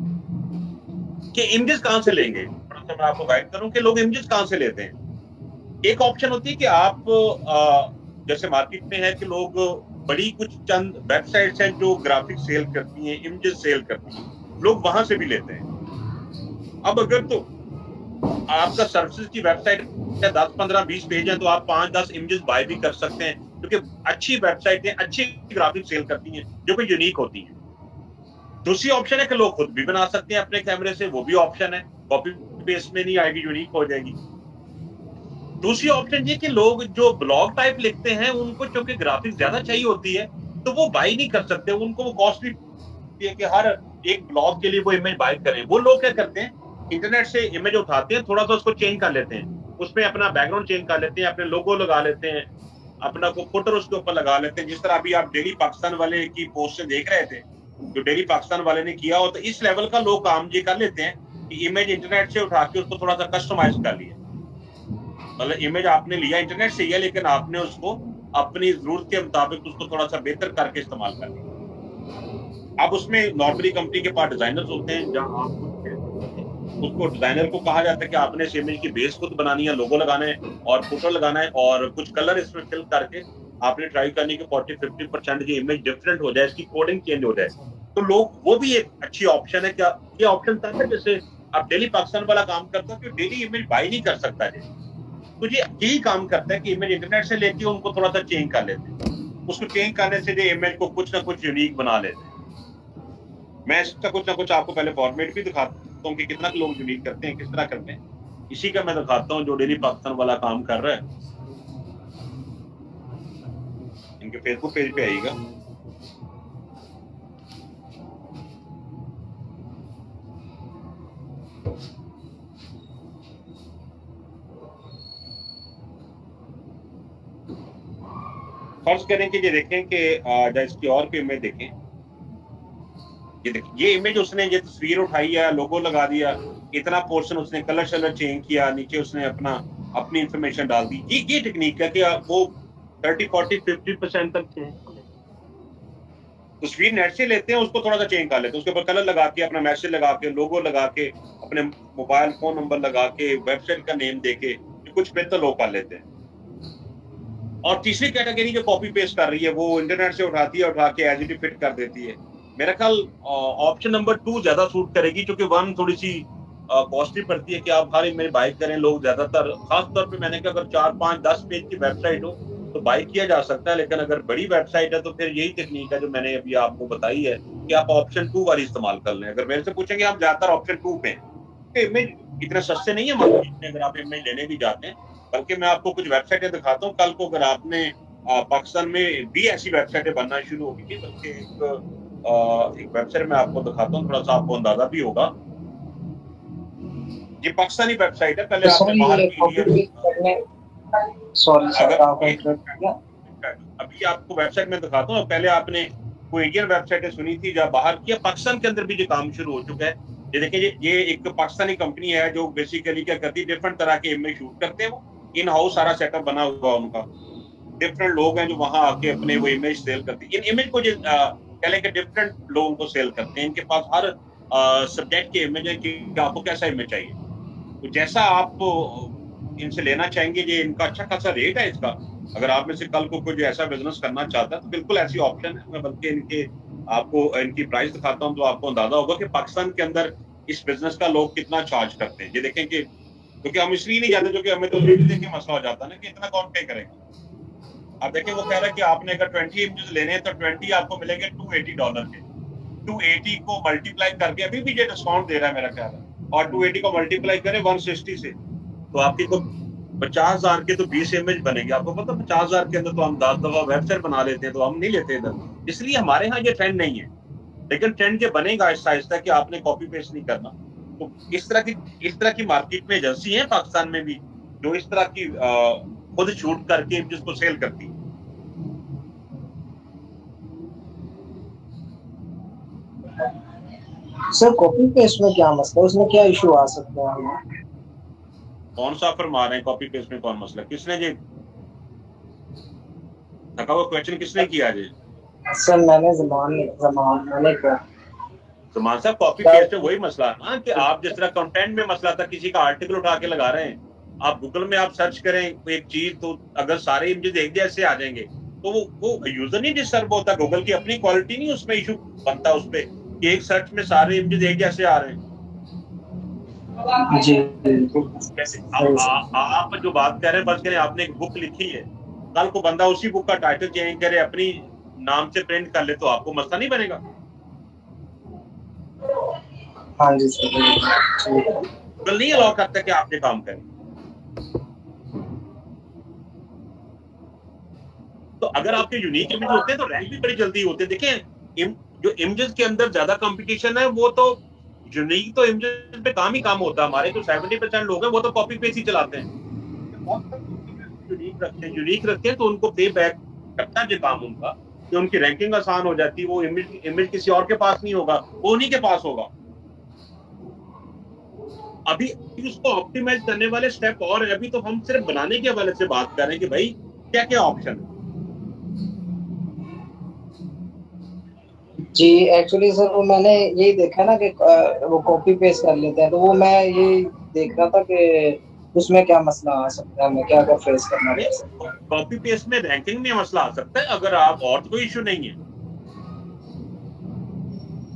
कि इमेजेस कहां से लेंगे। थोड़ा सा मैं आपको गाइड करूं कि लोग इमेजेस कहां से लेते हैं। एक ऑप्शन होती है कि आप जैसे मार्केट में है कि लोग बड़ी कुछ चंद वेबसाइट्स हैं जो ग्राफिक सेल करती हैं, इमेजेस सेल करती हैं, लोग वहां से भी लेते हैं। अब अगर तो आपका सर्विसेज की वेबसाइट 10-15-20 पेज है तो आप 5-10 इमेजेस बाय भी कर सकते हैं, क्योंकि अच्छी वेबसाइटें अच्छी ग्राफिक सेल करती हैं जो कि यूनिक होती हैं। दूसरी ऑप्शन है कि लोग खुद भी बना सकते हैं अपने कैमरे से, वो भी ऑप्शन है, कॉपी पेस्ट में नहीं आएगी, यूनिक हो जाएगी। दूसरी ऑप्शन ये कि लोग जो ब्लॉग टाइप लिखते हैं उनको चूंकि ग्राफिक्स ज्यादा चाहिए होती है तो वो बाय नहीं कर सकते, उनको वो कॉस्टली है कि हर एक ब्लॉग के लिए वो इमेज बाय करें। वो लोग क्या करते हैं, इंटरनेट से इमेज उठाते हैं, थोड़ा सा उसको चेंज कर लेते हैं, उसमें अपना बैकग्राउंड चेंज कर लेते हैं, अपने लोगो लगा लेते हैं, अपना को फुटर उसके ऊपर लगा लेते हैं। जिस तरह अभी आप डेली पाकिस्तान वाले की पोस्ट से देख रहे थे, जो डेली पाकिस्तान वाले ने किया हो, तो इस लेवल का लोग काम ये कर लेते हैं कि इमेज इंटरनेट से उठा के उसको थोड़ा सा कस्टमाइज कर लिया। मतलब इमेज आपने लिया इंटरनेट से ही, लेकिन आपने उसको अपनी जरूरत के मुताबिक उसको थोड़ा सा बेहतर करके इस्तेमाल कर लिया। अब उसमें नॉर्मली कंपनी के पास डिजाइनर्स होते हैं, जहां आप उसको डिजाइनर को कहा जाता है कि आपने इस इमेज की बेस खुद बनानी है, लोगो लगाना है और फोटो लगाना है और कुछ कलर इसमें फिल करके आपने ट्राई करने के 40-50% ये इमेज डिफरेंट हो जाए, इसकी कोडिंग चेंज हो जाए, तो लोग वो भी एक अच्छी ऑप्शन है। क्या ये ऑप्शन था ना, जैसे अब डेली पाकिस्तान वाला काम करता है, तो डेली इमेज बाई नहीं कर सकता है, तो ये यही काम करता है कि इमेज इंटरनेट से लेके उनको थोड़ा सा चेंज कर लेते हैं, उसको चेंज करने से जो इमेज को कुछ ना कुछ यूनिक बना लेते हैं। मैं इसका कुछ ना कुछ आपको पहले फॉर्मेट भी दिखाता हूँ कि कितना लोग यूनिक करते हैं, किस तरह करते हैं, इसी का मैं दिखाता हूँ जो डेली पाकिस्तान वाला काम कर रहा है। इनके फेसबुक पेज पे आएगा, फर्ज करें कि ये देखें कि इसकी और भी इमेज देखें, ये देखिए, ये इमेज उसने ये तस्वीर उठाई है, लोगो लगा दिया, इतना पोर्शन उसने कलर शलर चेंज किया, नीचे उसने अपनी इंफॉर्मेशन डाल दी। ये टेक्निक है कि वो 30, 40, 50% तक तस्वीर नेट से लेते हैं, उसको थोड़ा सा चेंज कर लेते हैं, उसके ऊपर कलर लगा के, अपना मैसेज लगा के, लोगो लगा के, अपने मोबाइल फोन नंबर लगा के, वेबसाइट का नेम दे के कुछ बेहतर लोग कर लेते हैं। और तीसरी कैटेगरी जो कॉपी पेस्ट कर रही है, वो इंटरनेट से उठाती है, उठा के एज इट इज फिट कर देती है। मेरा ख्याल ऑप्शन नंबर 2 ज्यादा सूट करेगी, क्योंकि 1 थोड़ी सी कॉस्टली पड़ती है कि आप हर इमेज बाय करें। लोग ज्यादातर, खास तौर पे मैंने कहा अगर 4, 5, 10 पेज की वेबसाइट हो तो बाय किया जा सकता है, लेकिन अगर बड़ी वेबसाइट है तो फिर यही टेक्निक है जो मैंने अभी आपको बताई है कि आप ऑप्शन 2 वाली इस्तेमाल कर लें। अगर मेरे से पूछेंगे, हम ज्यादातर ऑप्शन 2 पे हैं। इमेज इतने सस्ते नहीं है मार्केट में अगर आप इमेज लेने भी जाते हैं, बल्कि मैं आपको कुछ वेबसाइटें दिखाता हूँ। कल को अगर आपने पाकिस्तान में भी ऐसी वेबसाइटें बनना शुरू होगी थी, बल्कि एक वेबसाइट मैं आपको दिखाता हूँ, थोड़ा सा आपको अंदाजा भी होगा। ये पाकिस्तानी वेबसाइट है, पहले आपने बाहर अभी आपको वेबसाइट में दिखाता हूँ। पहले आपने कोई इंडियन वेबसाइटें सुनी थी जब बाहर किया, पाकिस्तान के अंदर भी ये काम शुरू हो चुका है। ये देखिए, ये एक पाकिस्तानी कंपनी है जो बेसिकली क्या करती है, डिफरेंट तरह के इमेज शूट करते हैं। वो इन हाउस सारा सेटअप बना हुआ उनका, डिफरेंट लोग हैं जो वहां आके अपने वो इमेज सेल करते हैं। इन इमेज को कह लें कि डिफरेंट लोगों को सेल करते हैं। इनके पास हर सब्जेक्ट के इमेज है कि आपको कैसा इमेज चाहिए, तो जैसा आप इनसे लेना चाहेंगे, ये इनका अच्छा खासा रेट है इसका। अगर आप में से कल को कोई ऐसा बिजनेस करना चाहता है तो बिल्कुल ऐसी ऑप्शन है। मैं बल्कि आपको इनकी प्राइस दिखाता हूँ तो आपको अंदाजा होगा कि पाकिस्तान के अंदर इस बिजनेस का लोग कितना चार्ज करते हैं। ये देखें कि क्योंकि हम इसलिए नहीं जाते, क्योंकि हमें तो रेट देके मसला हो जाता है ना कि इतना कौन पे करेगा। अब देखिए, वो कह रहा है कि आपने अगर 20 इमेजेस लेने हैं तो 20 आपको मिलेंगे $280 के। 280 को मल्टीप्लाई करके, अभी भी ये डिस्काउंट दे रहा है मेरा ख्याल है, और 280 को मल्टीप्लाई करें 160 से, तो आपकी को 50,000 के तो 20 इमेज बनेंगे। आपको पता 50,000 के अंदर तो हम 10 दफा वेबसाइट बना लेते हैं, तो हम नहीं लेते इधर, इसलिए हमारे यहाँ ये ट्रेंड नहीं है। लेकिन ट्रेंड ये बनेगा आहिस्ता आहिस्ता कि आपने कॉपी पेस्ट नहीं करना। तो इस तरह की मार्केट में एजेंसी है पाकिस्तान में भी जो इस तरह की खुद शूट करके जिसको सेल करती है। सर कॉपी पेस्ट में क्या मसला है, उसमें क्या इशू आ सकता है? कौन सा फरमा रहे हैं कॉपी पेस्ट में कौन मसला? किसने जी थका हुआ क्वेश्चन किसने किया जी? सर मैंने जमान साहब, कॉपी पेस्ट में वही मसला है ना कि आप जिस तरह कंटेंट में मसला था, किसी का आर्टिकल उठा के लगा रहे हैं, आप गूगल में आप सर्च करें एक चीज, तो अगर सारे इमेजेस एक जैसे आ जाएंगे तो वो यूजर नहीं डिस्टर्ब होता। गूगल की अपनी क्वालिटी नहीं उसमें इशू बनता उस पर कि एक सर्च में सारे इमेजेस एक जैसे आ रहे हैं। जी आप जो बात कर रहे हैं, बस करें आपने एक बुक लिखी है, कल को बंदा उसी बुक का टाइटल चेंज करे, अपनी नाम से प्रिंट कर ले, तो आपको मसला नहीं बनेगा। हाँ जी सर, गूगल नहीं अलाउ करता कि आप ये काम करें। तो अगर आपके यूनिक इमेज होते हैं तो रैंक भी बड़ी जल्दी होते हैं। देखें, जो इमेजेस के अंदर ज्यादा कंपटीशन है, वो तो यूनिक तो इमेजेस पे काम ही काम होता है। हमारे जो 70% लोग हैं वो तो कॉपी पेस्ट ही चलाते हैं। यूनिक रखते हैं तो उनको पे बैक करता है जो काम उनका, कि उनकी रैंकिंग आसान हो जाती है। वो इमेज किसी और के पास नहीं होगा, वो उन्हीं के पास होगा। अभी उसको ऑप्टिमाइज करने वाले स्टेप और है। अभी तो हम सिर्फ बनाने के हवाले से बात कर रहे हैं कि भाई क्या क्या ऑप्शन है। जी एक्चुअली सर वो मैंने यही देखा ना कि वो कॉपी पेस्ट कर लेते हैं, तो वो मैं ये देख रहा था कि उसमें क्या मसला आ सकता है, मैं क्या क्या फेस करना है। कॉपी पेस्ट में रैंकिंग में मसला आ सकता है, अगर आप और कोई इशू नहीं है।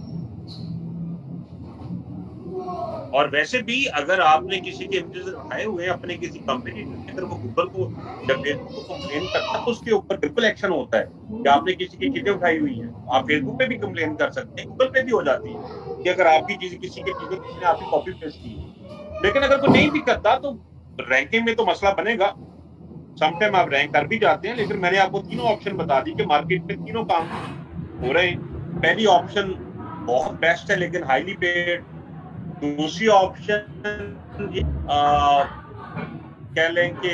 और वैसे भी अगर आपने किसी के इमेजेस उठाए हुए हैं अपने किसी कंपनी के, अगर वो गूगल को या फेसबुक को कंप्लेन करता है तो उसके ऊपर बिल्कुल एक्शन होता है कि आपने किसी की चीजें उठाई हुई हैं। आप फेसबुक पे भी कंप्लेन कर सकते हैं, गूगल पे भी हो जाती है कि अगर आपकी चीज किसी की चीजें किसी ने आपकी कॉपी पेस्ट की। लेकिन अगर कोई नहीं भी करता तो रैंकिंग में तो मसला बनेगा। समटाइम आप रैंक कर भी जाते हैं, लेकिन मैंने आपको तीनों ऑप्शन बता दी कि मार्केट में तीनों काम हो रहे हैं। पहली ऑप्शन बहुत बेस्ट है लेकिन हाईली पेड। दूसरी ऑप्शन कह लें कि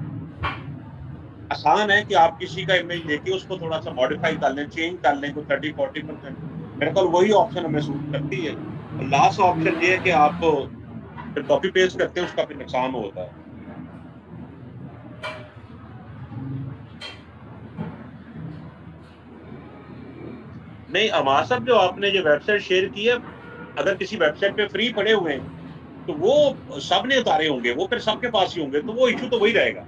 आसान है कि आप किसी का इमेज लेके उसको थोड़ा सा मॉडिफाई कर लें, चेंज कर लें कुछ 30-40%। मेरे ख्याल वही ऑप्शन हमें सूट करती है। और लास्ट ऑप्शन ये है कि आप फिर कॉपी पेस्ट करते हैं, उसका फिर नुकसान होता है। नहीं अमार साहब, जो आपने जो वेबसाइट शेयर की है, अगर किसी वेबसाइट पे फ्री पड़े हुए हैं तो वो सबने उतारे होंगे, वो फिर सबके पास ही होंगे, तो वो इशू तो वही रहेगा।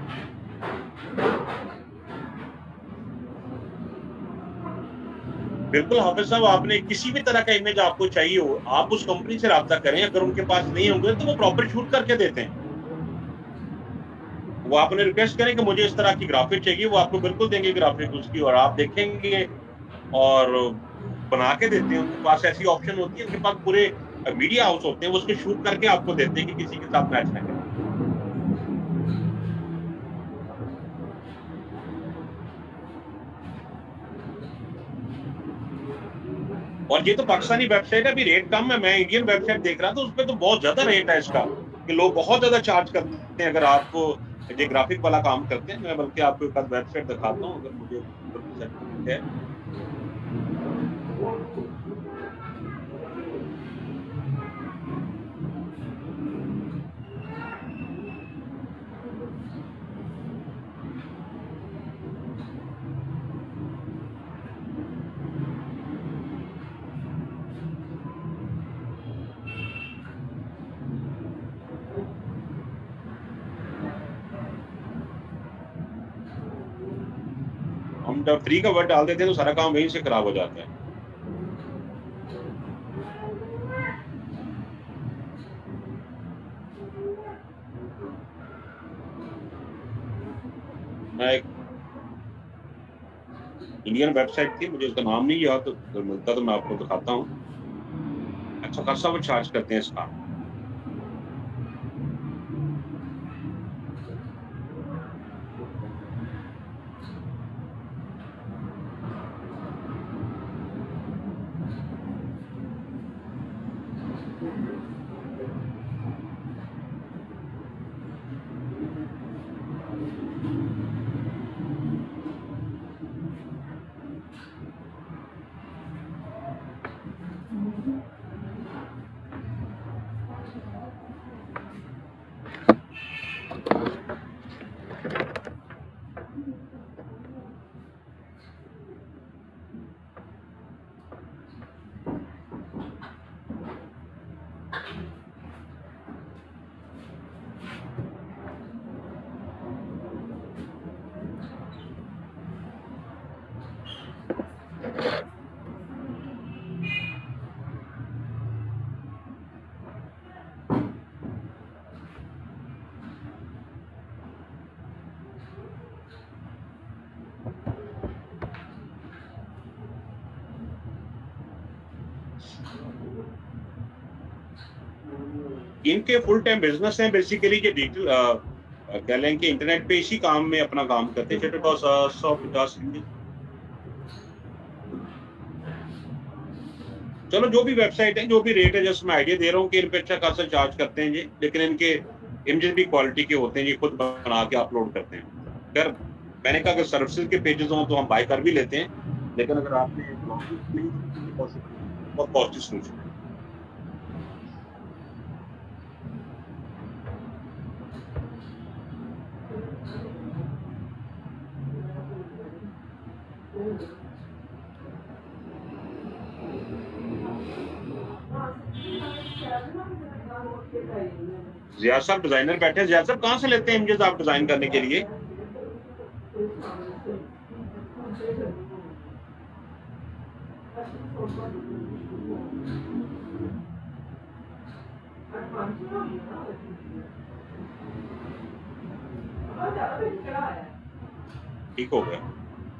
बिल्कुल हाफिज साहब, आपने किसी भी तरह का इमेज आपको चाहिए हो, आप उस कंपनी से राब्ता करें। अगर उनके पास नहीं होंगे तो वो प्रॉपर शूट करके देते हैं। वो आपने रिक्वेस्ट करें कि मुझे इस तरह की ग्राफिक चाहिए, वो आपको बिल्कुल देंगे ग्राफिक उसकी, और आप देखेंगे और बना के देते हैं। उनके पास ऐसी ऑप्शन होती है, उनके पास पूरे मीडिया हाउस होते हैं, वो उसके शूट करके आपको देते हैं कि किसी के साथ मैच ना करें। और ये तो पाकिस्तानी वेबसाइट है, अभी रेट कम है। मैं इंडियन वेबसाइट देख रहा था, उसपे तो बहुत ज्यादा रेट है इसका, कि लोग बहुत ज्यादा चार्ज करते हैं अगर आपको ये ग्राफिक वाला काम करते हैं। मैं बल्कि आपको एक वेबसाइट दिखाता हूँ, अगर मुझे है। हम जब फ्री का वर्ड डाल देते हैं तो सारा काम वहीं से खराब हो जाता है। मैं एक इंडियन वेबसाइट थी, मुझे उसका नाम नहीं याद, तो मिलता तो मैं आपको दिखाता हूँ। अच्छा खासा वो चार्ज करते हैं इसका। इनके फुल टाइम बिजनेस है बेसिकली, ये डिजिटल कह लें कि इंटरनेट पे इसी काम में अपना काम करते हैं। 150 चलो जो भी वेबसाइट है, जो भी रेट है, जैसे मैं आइडिया दे रहा हूँ कि इन पे अच्छा खासा चार्ज करते हैं जी, लेकिन इनके इमेजेस भी क्वालिटी के होते हैं, ये खुद बना के अपलोड करते हैं। खैर मैंने कहा अगर सर्विसेज के पेजेस हों तो हम बाय कर भी लेते हैं, लेकिन अगर आपने बहुत कॉस्टली सोल्यूशन है। जियाद साहब डिजाइनर बैठे हैं। जियाद साहब कहाँ से लेते हैं इमेजेस आप डिजाइन करने के लिए? ठीक हो गया।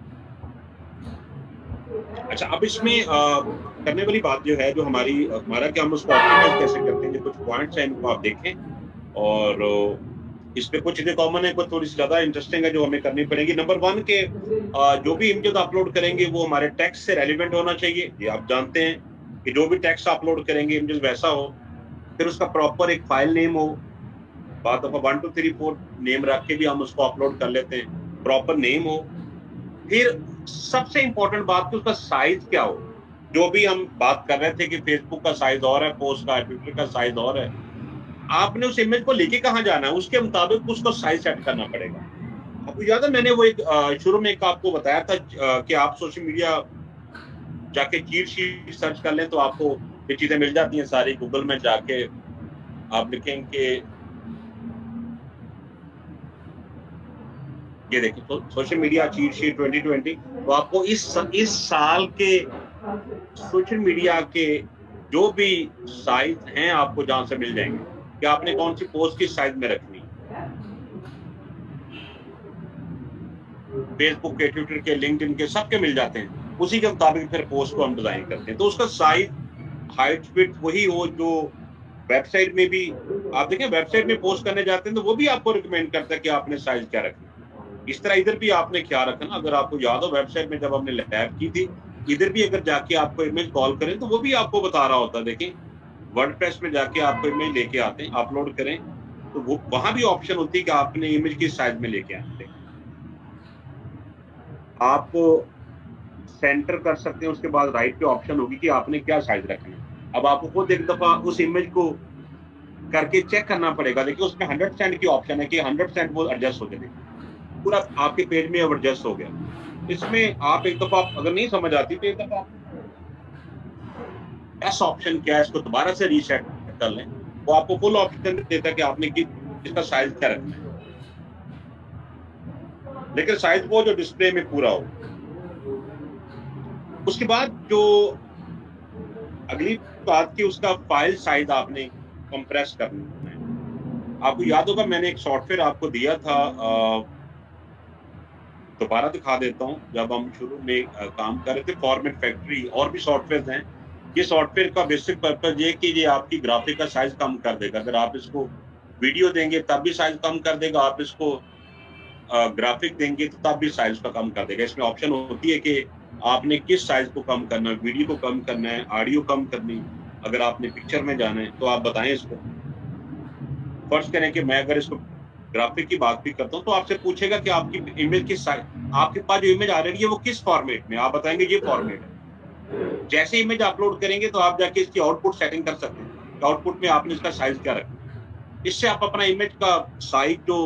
अच्छा, अब इसमें करने वाली बात जो है, जो हमारा क्या, हम उसको ऑप्टिमाइज कैसे करते हैं, जो कुछ पॉइंट्स हैं इनको आप देखें, और इसमें कुछ चीजें कॉमन है, कुछ थोड़ी सी ज्यादा इंटरेस्टिंग है जो हमें करनी पड़ेगी। नंबर 1 के जो भी इमेज अपलोड करेंगे वो हमारे टेक्स्ट से रेलिवेंट होना चाहिए। ये आप जानते हैं कि जो भी टेक्स्ट अपलोड करेंगे इमेज वैसा हो, फिर उसका प्रॉपर एक फाइल नेम हो। बात दफा 1 2 3 4 नेम रख के भी हम उसको अपलोड कर लेते हैं, प्रॉपर नेम हो। फिर सबसे इंपॉर्टेंट बात कि उसका साइज क्या हो। जो भी हम बात कर रहे थे कि फेसबुक का साइज और है, पोस्ट का, ट्विटर का साइज और है, आपने उस इमेज को लेके कहाँ जाना है उसके मुताबिक उसको साइज सेट करना पड़ेगा। आपको याद है मैंने वो एक शुरू में एक आपको बताया था कि आप सोशल मीडिया जाके चीट शीट सर्च कर लें तो आपको ये चीजें मिल जाती हैं सारी। गूगल में जाके आप लिखेंगे, ये देखिए तो सोशल मीडिया चीट शीट 2020, तो आपको इस साल के सोशल मीडिया के जो भी साइज हैं आपको जहां से मिल जाएंगे कि आपने कौन सी पोस्ट किस साइज में रखनी है। फेसबुक के, ट्विटर के, लिंक्डइन के, सबके मिल जाते हैं। उसी के मुताबिक फिर पोस्ट को हम डिजाइन करते हैं। तो उसका साइज, हाइट, फिट वही हो जो वेबसाइट में भी आप देखें। वेबसाइट में पोस्ट करने जाते हैं तो वो भी आपको रिकमेंड करता है कि आपने साइज क्या रखना। इस तरह इधर भी आपने क्या रखना। अगर आपको याद हो वेबसाइट में जब हमने लैब की थी, इधर भी अगर जाके आपको इमेज कॉल करें तो वो भी आपको बता रहा होता है। देखें वर्डप्रेस में जाके आपको इमेज लेके आते हैं, अपलोड करें तो वो वहां भी ऑप्शन होती है कि आपने इमेज किस साइज में लेके आते हैं। आप सेंटर कर सकते हैं, उसके बाद राइट पे ऑप्शन होगी कि आपने क्या साइज रखना है। अब आपको खुद एक दफा उस इमेज को करके चेक करना पड़ेगा। देखिए उसमें 100% की ऑप्शन है कि 100% वो एडजस्ट हो जाए, पूरा आपके पेज में एडजस्ट हो गया। इसमें आप एक दफा अगर नहीं समझ आती तो एक दफा एस ऑप्शन क्या है, इसको दोबारा से रीसेट कर लें, वो आपको फुल ऑप्शन देता है कि आपने इसका साइज क्या रखना है। लेकिन साइज वो जो डिस्प्ले में पूरा हो। उसके बाद जो अगली बात की उसका फाइल साइज आपने कंप्रेस करना है। आपको याद होगा मैंने एक सॉफ्टवेयर आपको दिया था, दोबारा दिखा देता हूं। जब हम शुरू में काम कर रहे थे फॉर्मेट फैक्ट्री, और भी सॉफ्टवेयर हैं। ये सॉफ्टवेयर का बेसिक पर्पज ये कि ये आपकी ग्राफिक का साइज कम कर देगा। अगर आप इसको वीडियो देंगे तब भी साइज कम कर देगा, आप इसको ग्राफिक देंगे तो तब भी साइज का कम कर देगा। इसमें ऑप्शन होती है कि आपने किस साइज को कम करना है, वीडियो को कम करना है, ऑडियो कम करनी, अगर आपने पिक्चर में जाना है तो आप बताएं इसको। फर्ज करें कि मैं अगर इसको ग्राफिक की बात भी करता हूँ तो आपसे पूछेगा कि आपकी इमेज किस साइज, आपके पास जो इमेज आ रही है वो किस फॉर्मेट में, आप बताएंगे ये फॉर्मेट है। जैसे इमेज अपलोड करेंगे तो आप जाके इसकी आउटपुट सेटिंग कर सकते हैं, आउटपुट में आपने इसका साइज क्या रखना। इससे आप अपना इमेज का साइज जो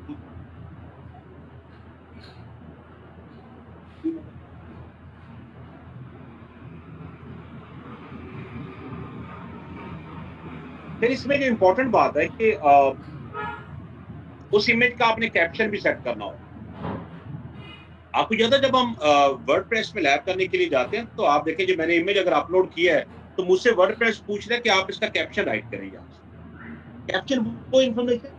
फिर इसमें जो इम्पोर्टेंट बात है कि उस इमेज का आपने कैप्शन भी सेट करना होगा। आपको याद है जब हम वर्डप्रेस में लैब करने के लिए जाते हैं तो आप देखें जो मैंने इमेज अगर अपलोड किया है तो मुझसे वर्डप्रेस पूछ रहा है कि आप इसका कैप्शन राइट करेंगे। कैप्शन वो इंफॉर्मेशन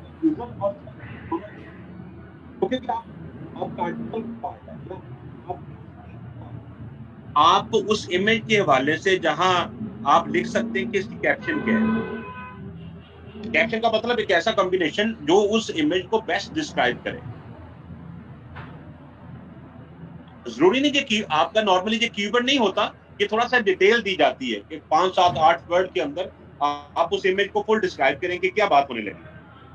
आप उस इमेज के हवाले से जहां आप लिख सकते हैं कि इसकी कैप्शन क्या है। कैप्शन का मतलब एक ऐसा कॉम्बिनेशन जो उस इमेज को बेस्ट डिस्क्राइब करे। जरूरी नहीं कि आपका नॉर्मली जो कीवर्ड नहीं होता, ये थोड़ा सा डिटेल दी जाती है कि 5 7 8 वर्ड के अंदर आप उस इमेज को फुल डिस्क्राइब करें कि क्या बात होने लगी।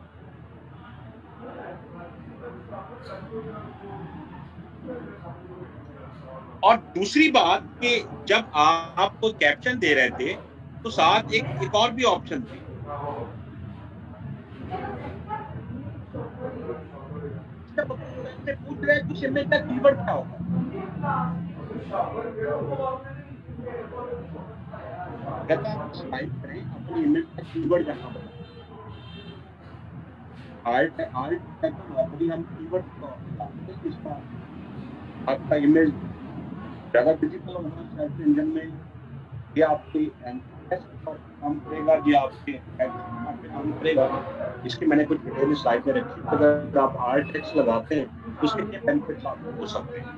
और दूसरी बात कि जब आप कैप्शन दे रहे थे तो साथ एक और भी ऑप्शन थी। पूछ रहे हैं इमेज का कीवर्ड क्या होगा। अपनी इमेज का कीवर्ड जहाँ आर्ट नॉर्मली हम कीवर्ड इसका आपका इमेज ज्यादा फिजिकल होना सर्च इंजन में, या आपकी काम करेगा जी, आपके काम करेगा। इसकी मैंने कुछ डिटेल स्लाइड में रखी। अगर आप आर्ट टेक्स्ट लगाते हैं तो उसके क्या बेनिफिट्स आपको हो सकते हैं।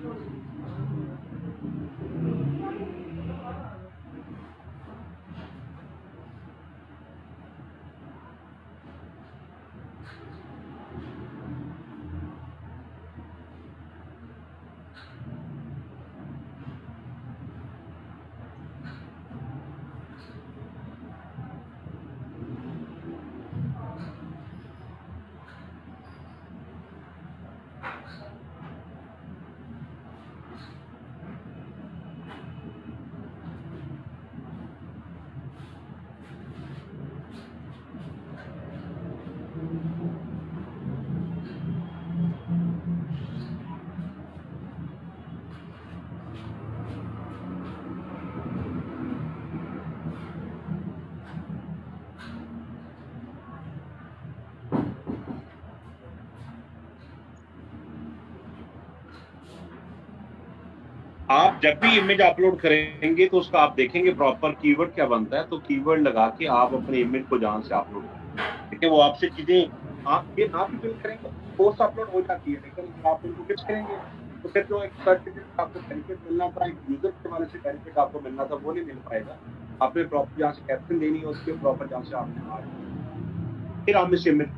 आप जब भी इमेज अपलोड करेंगे तो उसका आप देखेंगे प्रॉपर कीवर्ड क्या बनता है, तो कीवर्ड लगा के आप अपने इमेज को जहां से अपलोड करें, ठीक है। वो आपसे चीजें आप ये ना भी फिल करेंगे पोस्ट अपलोड हो जाती है, लेकिन आप उनको फिक्स करेंगे तो फिर जो एक सर्च आपको बेनिफिट मिलना था, एक यूजर के वाले से बेनिफिट आपको मिलना था, वो नहीं मिल पाएगा। आपने प्रॉपर जहाँ से कैप्शन देनी है उसके प्रॉपर जहाँ से आपने फिर आप इस इमेज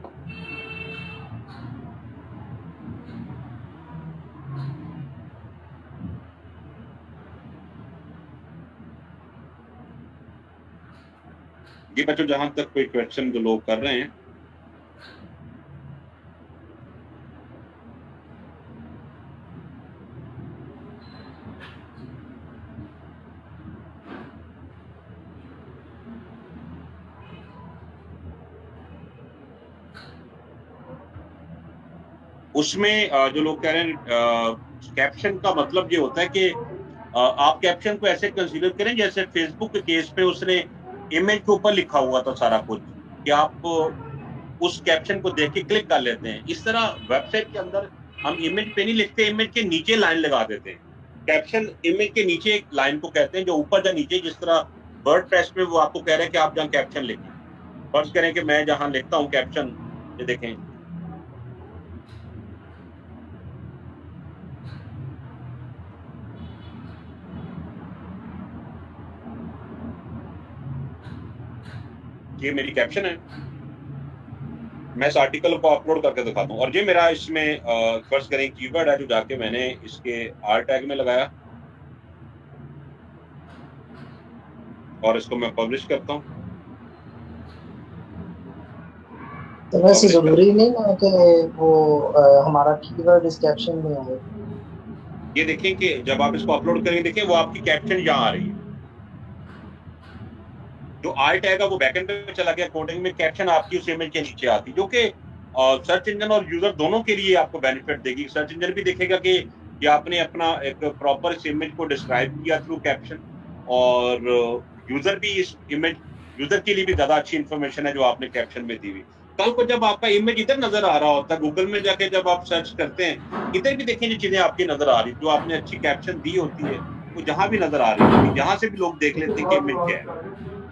ये बच्चों जहां तक कोई क्वेश्चन जो लोग कर रहे हैं। उसमें जो लोग कह रहे हैं कैप्शन का मतलब ये होता है कि आप कैप्शन को ऐसे कंसीडर करें जैसे फेसबुक के केस पे उसने इमेज के ऊपर लिखा हुआ था सारा कुछ, कि आप उस कैप्शन को देख के क्लिक कर लेते हैं। इस तरह वेबसाइट के अंदर हम इमेज पे नहीं लिखते, इमेज के नीचे लाइन लगा देते हैं। कैप्शन इमेज के नीचे एक लाइन को कहते हैं, जो ऊपर या नीचे, जिस तरह वर्डप्रेस में वो आपको कह रहे हैं कि आप जहाँ कैप्शन लिखें। फर्ज करें कि मैं जहाँ लिखता हूँ कैप्शन, ये देखें, ये मेरी कैप्शन है, मैं इस आर्टिकल को अपलोड करके दिखाता हूँ। और ये मेरा इसमें फर्ज करें कीवर्ड है जो जाके मैंने इसके आर टैग में लगाया और इसको मैं पब्लिश करता हूँ। तो वैसे जरूरी नहीं है कि वो हमारा कीवर्ड इस कैप्शन में आए। ये देखें कि जब आप इसको अपलोड करेंगे, देखें वो आपकी कैप्शन यहाँ आ रही है। जो आर टैग है वो बैकएंड पे चला गया, कोडिंग में कैप्शन आपकी उस इमेज के नीचे आती, जो कि सर्च इंजन और यूजर दोनों के लिए आपको बेनिफिट देगी। सर्च इंजन भी देखेगा कि ये आपने अपना एक प्रॉपर इस इमेज को डिस्क्राइब किया थ्रू कैप्शन, और यूजर भी इस इमेज, यूजर के लिए भी ज्यादा अच्छी इंफॉर्मेशन है जो आपने कैप्शन में दी हुई। कल को जब आपका इमेज इधर नजर आ रहा होता है, गूगल में जाके जब आप सर्च करते हैं, इधर भी देखें जो चीजें आपकी नजर आ रही, जो आपने अच्छी कैप्शन दी होती है वो जहां भी नजर आ रही है, जहां से भी लोग देख लेते हैं कि इमेज क्या है।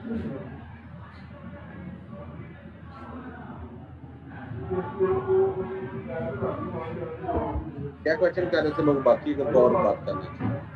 क्या क्वेश्चन कर रहे थे लोग, बाकी तो और बात करनी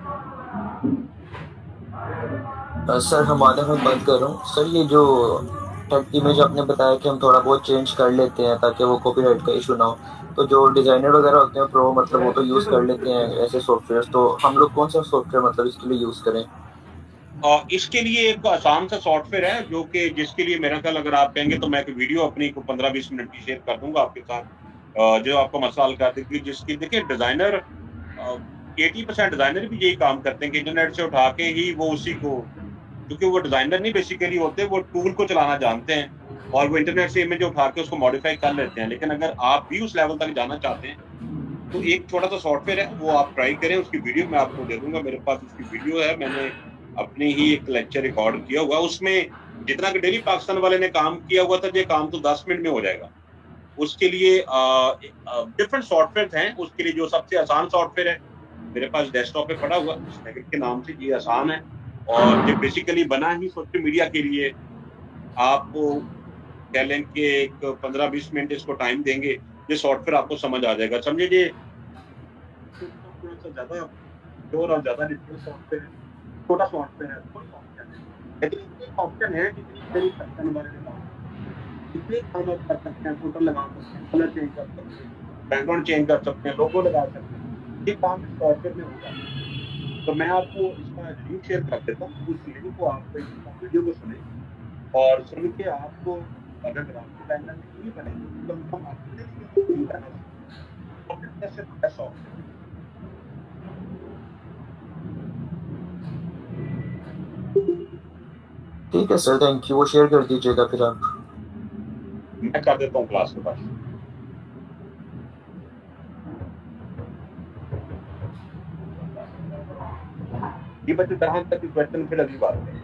थी। सर हमारे में बात कर रहा हूँ सर, ये जो इमेज आपने बताया कि हम थोड़ा बहुत चेंज कर लेते हैं ताकि वो कॉपीराइट का इशू ना हो, तो जो डिजाइनर वगैरह होते हैं प्रो मतलब वो तो यूज कर लेते हैं ऐसे सॉफ्टवेयर, तो हम लोग कौन सा सॉफ्टवेयर मतलब इसके लिए यूज करें? इसके लिए एक आसान सा सॉफ्टवेयर है जो कि जिसके लिए मेरा ख्याल अगर आप कहेंगे तो मैं एक वीडियो अपनी को 15-20 मिनट की शेयर कर दूंगा आपके साथ, जो आपको मसला हल कर देगी। जिसकी देखिए डिजाइनर 80% डिजाइनर भी यही काम करते हैं कि इंटरनेट से उठा के ही वो उसी को, क्योंकि वो डिजाइनर नहीं बेसिकली होते, वो टूल को चलाना जानते हैं और वो इंटरनेट से इमेज उठा के उसको मॉडिफाई कर लेते हैं। लेकिन अगर आप भी उस लेवल तक जाना चाहते हैं तो एक छोटा सा सॉफ्टवेयर है, वो आप ट्राई करें। उसकी वीडियो मैं आपको दे दूंगा, मेरे पास उसकी वीडियो है, मैंने अपने ही एक लेक्चर रिकॉर्ड किया हुआ। उसमें जितना कि डेली पाकिस्तान वाले ने काम किया हुआ था, ये काम तो 10 मिनट में हो जाएगा। उसके लिए डिफरेंट सॉफ्टवेयर हैं। उसके लिए जो सबसे आसान सॉफ्टवेयर है मेरे पास डेस्कटॉप पे पड़ा हुआ, स्नैकेट के नाम से, ये आसान है और ये बेसिकली बना ही सोशल मीडिया के लिए। आप कह लें कि एक 15-20 मिनट इसको टाइम देंगे, ये सॉफ्टवेयर आपको समझ आ जाएगा। समझे जी, थोड़ा सा ज्यादा जोर और ज्यादा डिटेल सॉफ्टवेयर, छोटा सॉफ्टवेयर है, लेकिन एक ऑप्शन है जितनी बड़ी पर्सन हमारे पास, जितने काम आप कर सकते हैं, फोटो लगा सकते हैं, कलर चेंज कर सकते हैं, बैकग्राउंड चेंज कर सकते हैं, लोगो लगा सकते हैं, ये काम इस सॉफ्टवेयर में होगा। तो मैं आपको इसका लिंक शेयर कर देता हूँ, उस लिंक को आप वीडियो को सुने और सुन के आपको अगर ग्राफिक डिजाइनर नहीं बनेगी तो हम आपके लिए ठीक है सर, थैंक यू। वो शेयर कर दीजिएगा फिर आप। मैं कर देता हूँ क्लास के पास। ये बच्चे जहां तक क्वेश्चन फिर अगली बात है।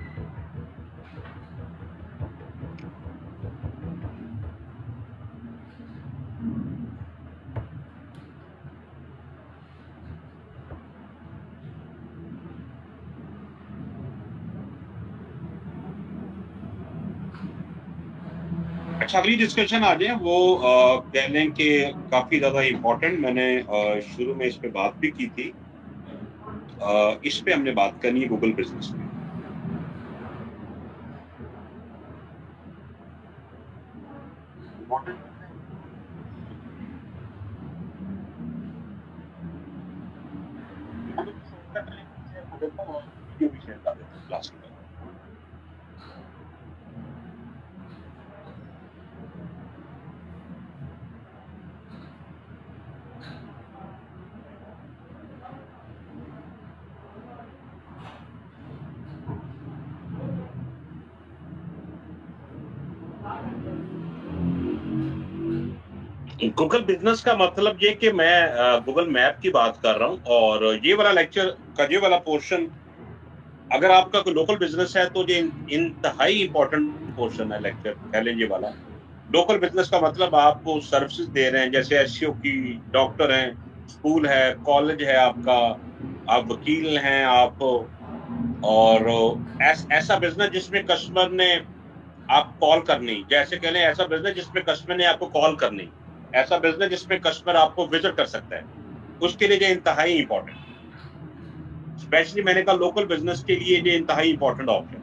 अच्छा, अगली डिस्कशन आ जाए, वो कह लें कि काफी ज्यादा इम्पोर्टेंट, मैंने शुरू में इस पे बात भी की थी। इस पे हमने बात करनी है गूगल बिजनेस में। क्लास में गूगल बिजनेस का मतलब ये कि मैं गूगल मैप की बात कर रहा हूँ, और ये वाला लेक्चर का ये वाला पोर्शन, अगर आपका कोई लोकल बिजनेस है तो ये इंतहाई इंपॉर्टेंट पोर्शन है लेक्चर, कह लें ये वाला। लोकल बिजनेस का मतलब आपको सर्विसेज दे रहे हैं, जैसे एसईओ की, डॉक्टर हैं, स्कूल है, कॉलेज है आपका, आप वकील हैं आप, और ऐसा बिजनेस जिसमें कस्टमर ने आप कॉल करनी, जैसे कह लें ऐसा बिजनेस जिसमें कस्टमर ने आपको कॉल करनी, ऐसा बिजनेस जिसमें कस्टमर आपको विजिट कर सकता है, उसके लिए ये इंतहाई इंपॉर्टेंट, स्पेशली मैंने कहा लोकल बिजनेस के लिए ये इंतहाई इंपॉर्टेंट ऑप्शन।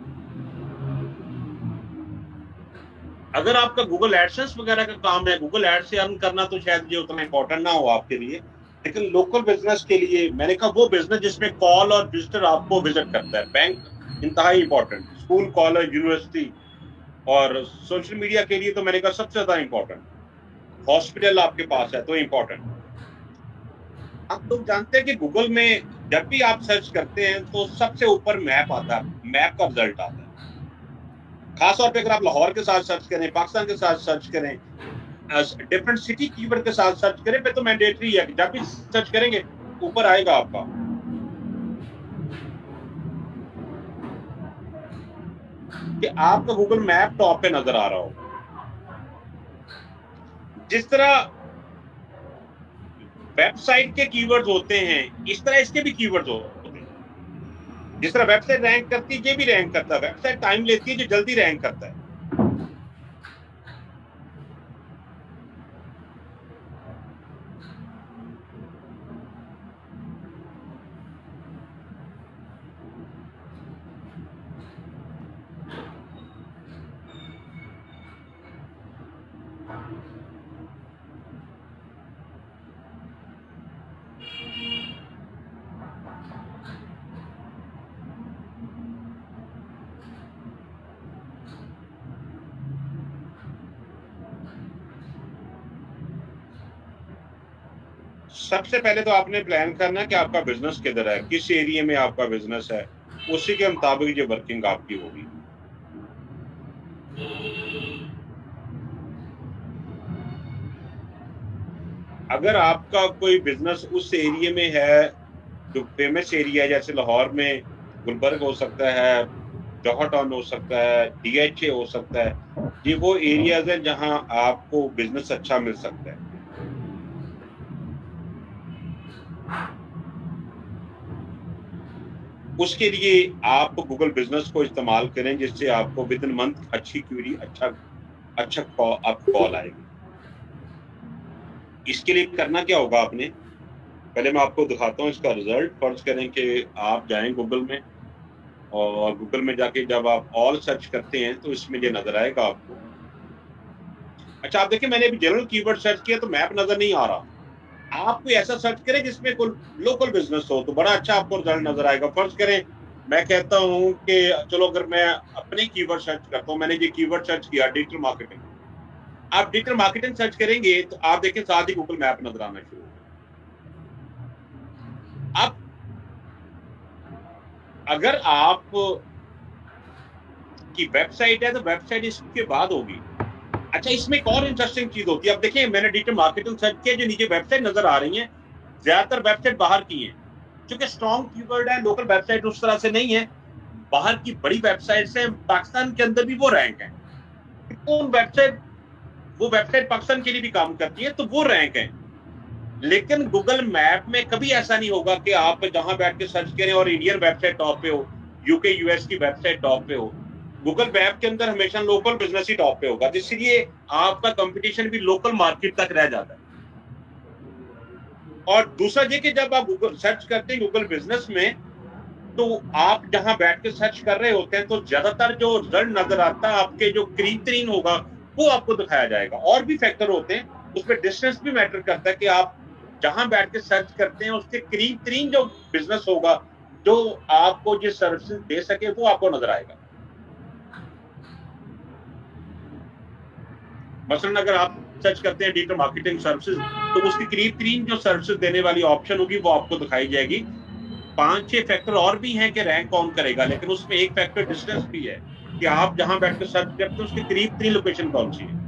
अगर आपका गूगल एडसेंस वगैरह का काम है, गूगल एड से अर्न करना, तो शायद ये उतना इंपॉर्टेंट ना हो आपके लिए, लेकिन लोकल बिजनेस के लिए मैंने कहा वो बिजनेस जिसमें कॉल और विजिटर आपको विजिट करता है, बैंक इंतहाई इंपॉर्टेंट, स्कूल, कॉलेज, यूनिवर्सिटी, और सोशल मीडिया के लिए तो मैंने कहा सबसे ज्यादा इंपॉर्टेंट, हॉस्पिटल आपके पास है तो इंपॉर्टेंट। आप लोग जानते हैं कि गूगल में जब भी आप सर्च करते हैं तो सबसे ऊपर मैप आता है, मैप का रिजल्ट आता है। खासतौर पे अगर आप लाहौर के साथ सर्च करें, पाकिस्तान के साथ सर्च करें, डिफरेंट सिटी कीवर्ड के साथ सर्च करें, पे तो मैंडेटरी है कि जब भी सर्च करेंगे ऊपर आएगा आपका। कि आपका गूगल मैप टॉप पे नजर आ रहा हो। जिस तरह वेबसाइट के कीवर्ड्स होते हैं, इस तरह इसके भी कीवर्ड्स होते हैं। जिस तरह वेबसाइट रैंक करती है, ये भी रैंक करता है। वेबसाइट टाइम लेती है, जो जल्दी रैंक करता है। सबसे पहले तो आपने प्लान करना है कि आपका बिजनेस किधर है, किस एरिया में आपका बिजनेस है, उसी के मुताबिक ये वर्किंग आपकी होगी। अगर आपका कोई बिजनेस उस एरिया में है जो फेमस एरिया है, जैसे लाहौर में गुलबर्ग हो सकता है, जौहर टाउन हो सकता है, DHA हो सकता है, ये वो एरियाज हैं जहां आपको बिजनेस अच्छा मिल सकता है। उसके लिए आप गूगल बिजनेस को इस्तेमाल करें, जिससे आपको विद इन मंथ अच्छी क्यूरी, अच्छा आपको कॉल आएगी। इसके लिए करना क्या होगा आपने, पहले मैं आपको दिखाता हूँ इसका रिजल्ट। फर्ज करें कि आप जाएं गूगल में, और गूगल में जाके जब आप ऑल सर्च करते हैं तो इसमें ये नजर आएगा आपको। अच्छा, आप देखिए मैंने अभी जनरल कीवर्ड सर्च किया तो मैप नजर नहीं आ रहा। आप कोई ऐसा सर्च करें जिसमें कोई लोकल बिजनेस हो तो बड़ा अच्छा आपको रिजल्ट नजर आएगा। फर्ज करें मैं कहता हूं कि चलो अगर मैं अपने कीवर्ड सर्च करता हूं, मैंने ये कीवर्ड सर्च किया डिजिटल मार्केटिंग। आप डिजिटल मार्केटिंग सर्च करेंगे तो आप देखें साथ ही गूगल मैप नजर आना शुरू होगा। अब अगर आप की वेबसाइट है तो वेबसाइट इसके बाद होगी। अच्छा, इसमें एक और इंटरेस्टिंग चीज होती है। अब देखिए मैंने डिजिटल मार्केटिंग सर्च किया, जो नीचे वेबसाइट नजर आ रही है ज्यादातर वेबसाइट बाहर की है, क्योंकि स्ट्रॉन्ग कीवर्ड है। लोकल वेबसाइट उस तरह से नहीं है, बाहर की बड़ी वेबसाइट्स हैं। पाकिस्तान के अंदर भी वो रैंक है, वो वेबसाइट पाकिस्तान के लिए भी काम करती है, तो वो रैंक है। लेकिन गूगल मैप में कभी ऐसा नहीं होगा कि आप जहां बैठ के सर्च करें और इंडियन वेबसाइट टॉप पे हो, यूके यूएस की वेबसाइट टॉप पे हो। गूगल मैप के अंदर हमेशा लोकल बिजनेस ही टॉप पे होगा, इसलिए आपका कंपटीशन भी लोकल मार्केट तक रह जाता है। और दूसरा ये कि जब आप गूगल सर्च करते हैं गूगल बिजनेस में, तो आप जहां बैठ के सर्च कर रहे होते हैं तो ज्यादातर जो रिजल्ट नजर आता है आपके जो करीब तरीन होगा वो आपको दिखाया जाएगा। और भी फैक्टर होते हैं, उसमें डिस्टेंस भी मैटर करता है कि आप जहां बैठ के सर्च करते हैं उसके करीब तरीन जो बिजनेस होगा जो आपको जिस सर्विसेज दे सके वो आपको नजर आएगा। मसलन अगर आप सर्च करते हैं डिजिटल मार्केटिंग सर्विसेज, तो उसकी करीब तरीन जो सर्विसेज देने वाली ऑप्शन होगी वो आपको दिखाई जाएगी। 5-6 फैक्टर और भी हैं कि रैंक कौन करेगा, लेकिन उसमें एक फैक्टर डिस्टेंस भी है कि आप जहां बैठ कर सर्च करते हैं उसकी करीब तरीन लोकेशन कौन सी है।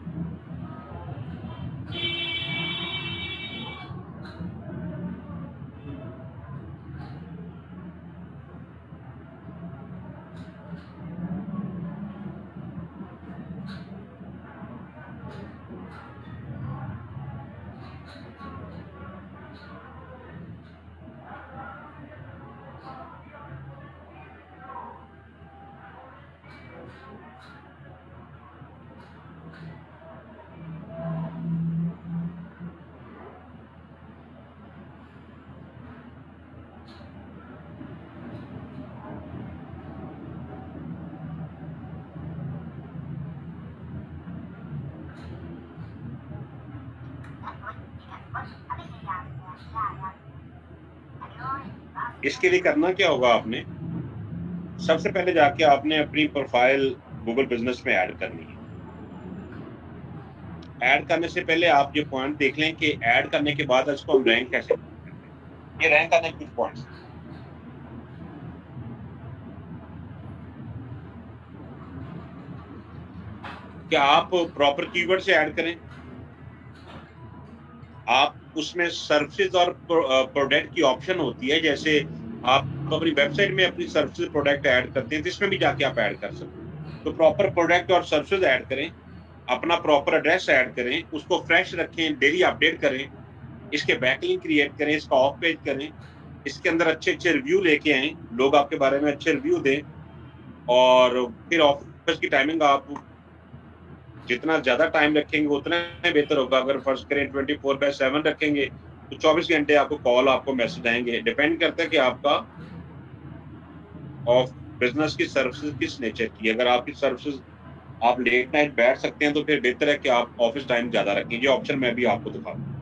इसके लिए करना क्या होगा, आपने सबसे पहले जाके आपने अपनी प्रोफाइल गूगल बिजनेस में ऐड करनी है। ऐड करने से पहले आप ये पॉइंट देख लें कि ऐड करने के बाद इसको हम रैंक कैसे करते हैं। ये रैंक करने के कुछ पॉइंट्स, क्या आप प्रॉपर कीवर्ड से ऐड करें। आप उसमें सर्विसेज और प्रोडक्ट की ऑप्शन होती है, जैसे आप अपनी वेबसाइट में अपनी सर्विसेज प्रोडक्ट ऐड करते हैं तो इसमें भी जाके आप ऐड कर सकते हैं। तो प्रॉपर प्रोडक्ट और सर्विसेज ऐड करें, अपना प्रॉपर एड्रेस ऐड करें, उसको फ्रेश रखें, डेली अपडेट करें, इसके बैकलिंक क्रिएट करें, इसका ऑफ पेज करें, इसके अंदर अच्छे अच्छे रिव्यू लेके आए, लोग आपके बारे में अच्छे रिव्यू दें। और फिर ऑफिस की टाइमिंग आप जितना ज्यादा टाइम रखेंगे उतना बेहतर होगा। अगर फर्ज करें 24/7 रखेंगे तो 24 घंटे आपको कॉल, आपको मैसेज आएंगे। डिपेंड करता है कि आपका ऑफ बिजनेस की सर्विसेज किस नेचर की। अगर आपकी सर्विसेज आप लेट नाइट बैठ सकते हैं तो फिर बेहतर है कि आप ऑफिस टाइम ज्यादा रखें। ये ऑप्शन मैं भी आपको दिखा दूं।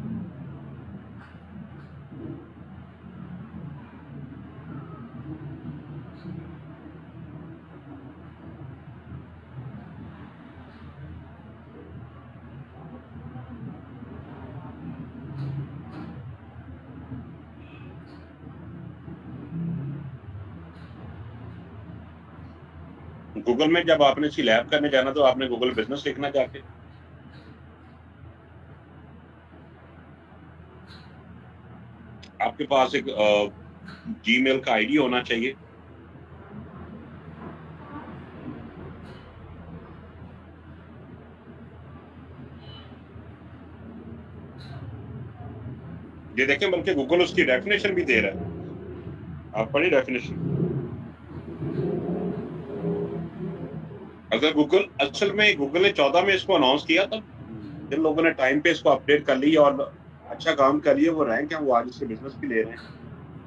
गूगल में जब आपने सी लैब करने जाना तो आपने गूगल बिजनेस लिखना जाके, आपके पास एक जीमेल का आईडी होना चाहिए। ये देखें, बल्कि गूगल उसकी डेफिनेशन भी दे रहा है। आप पढ़िए डेफिनेशन। अगर गूगल, असल में गूगल ने 14 में इसको अनाउंस किया, तब जिन लोगों ने टाइम पे इसको अपडेट कर लिया और अच्छा काम कर लिया, वो रैंक है, वो आज इसके बिजनेस भी ले रहे हैं।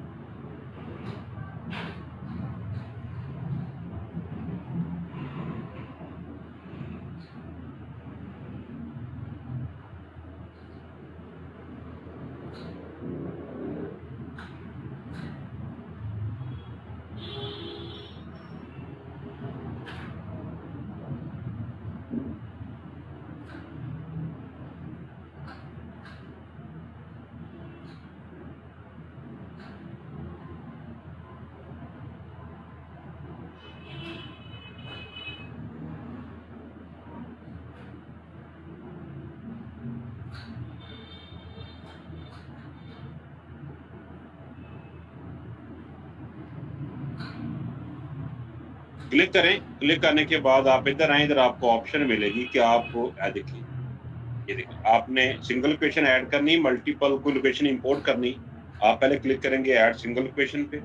क्लिक करें, क्लिक करने के बाद आप इधर आए, इधर आपको ऑप्शन मिलेगी कि आपको देखिए, ये देखिए, आपने सिंगल लोकेशन ऐड करनी, मल्टीपल कोई लोकेशन इंपोर्ट करनी। आप पहले क्लिक करेंगे ऐड सिंगल लोकेशन पे।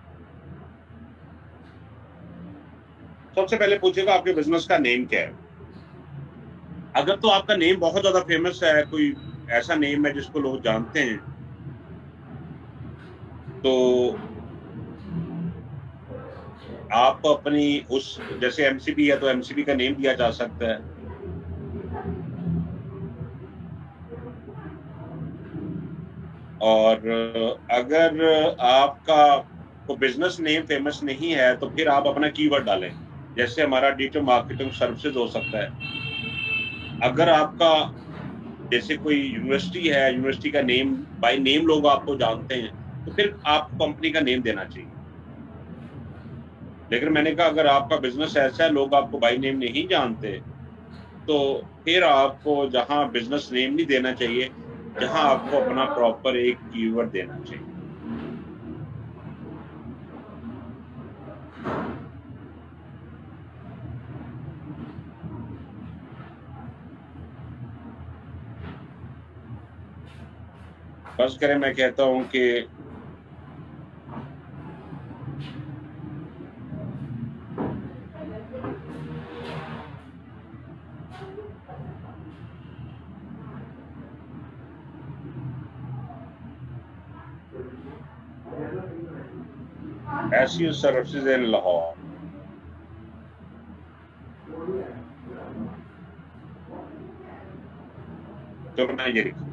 सबसे पहले पूछेगा आपके बिजनेस का नेम क्या है। अगर तो आपका नेम बहुत ज्यादा फेमस है, कोई ऐसा नेम है जिसको लोग जानते हैं, तो आप अपनी उस, जैसे एमसीबी है तो एमसीबी का नेम दिया जा सकता है। और अगर आपका को बिजनेस नेम फेमस नहीं है तो फिर आप अपना कीवर्ड डालें, जैसे हमारा डिजिटल मार्केटिंग सर्विसेज हो सकता है। अगर आपका जैसे कोई यूनिवर्सिटी है, यूनिवर्सिटी का नेम बाय नेम लोग आपको जानते हैं, तो फिर आपको कंपनी का नेम देना चाहिए। लेकिन मैंने कहा अगर आपका बिजनेस ऐसा है लोग आपको बाय नेम नहीं जानते, तो फिर आपको जहां बिजनेस नेम नहीं देना चाहिए, जहां आपको अपना प्रॉपर एक कीवर्ड देना चाहिए। बस करें, मैं कहता हूं कि SEO services in Lahore। तो मैं ये लिखूं,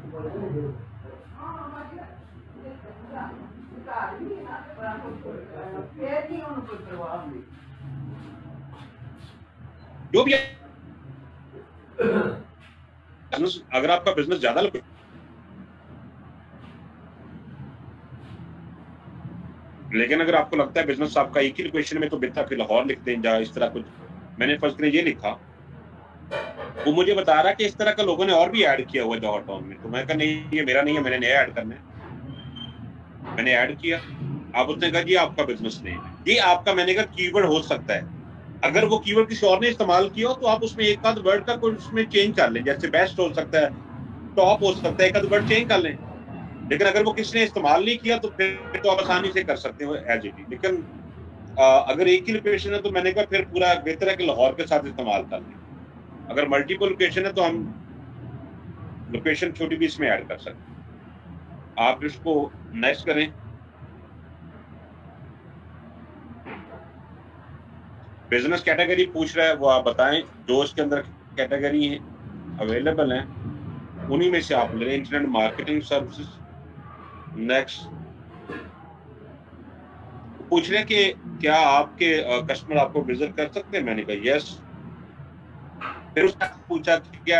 जो भी अगर आपका बिजनेस ज्यादा, लेकिन अगर आपको लगता है बिजनेस आपका एक ही लोकेशन में, तो बेहतर फिर लाहौर लिखते हैं, जहाँ इस तरह कुछ। मैंने फर्स्ट करें ये लिखा, वो मुझे बता रहा कि इस तरह का लोगों ने और भी ऐड किया हुआ है जौहर टाउन में। तो मैं कहा नहीं, ये मेरा नहीं है, मैंने नया ऐड करना है। मैंने ऐड किया। आप उसने कहा जी आपका बिजनेस नेम है, ये आपका, मैंने कहा कीवर्ड हो सकता है। अगर वो कीवर्ड किसी और ने इस्तेमाल किया हो तो आप उसमें एक आध वर्ड का कोई उसमें चेंज कर लें, जैसे बेस्ट हो सकता है, टॉप हो सकता है, एक आध वर्ड चेंज कर लें। लेकिन अगर वो किसी ने इस्तेमाल नहीं किया तो फिर तो आप आसानी से कर सकते हो एज इट इज। लेकिन अगर एक ही लोकेशन है तो मैंने कहा फिर पूरा बेहतर है कि लाहौर के साथ इस्तेमाल कर लें। अगर मल्टीपल लोकेशन है तो हम लोकेशन छोटी भी इसमें ऐड कर सकते हैं। आप इसको नेक्स्ट करें। बिजनेस कैटेगरी पूछ रहा है, वो आप बताएं, जो इसके अंदर कैटेगरी है अवेलेबल हैं उन्हीं में से आप ले। Internet marketing services. नेक्स्ट पूछ रहे कि क्या आपके कस्टमर आपको विजिट कर सकते हैं, मैंने कहा यस। फिर उसने पूछा कि क्या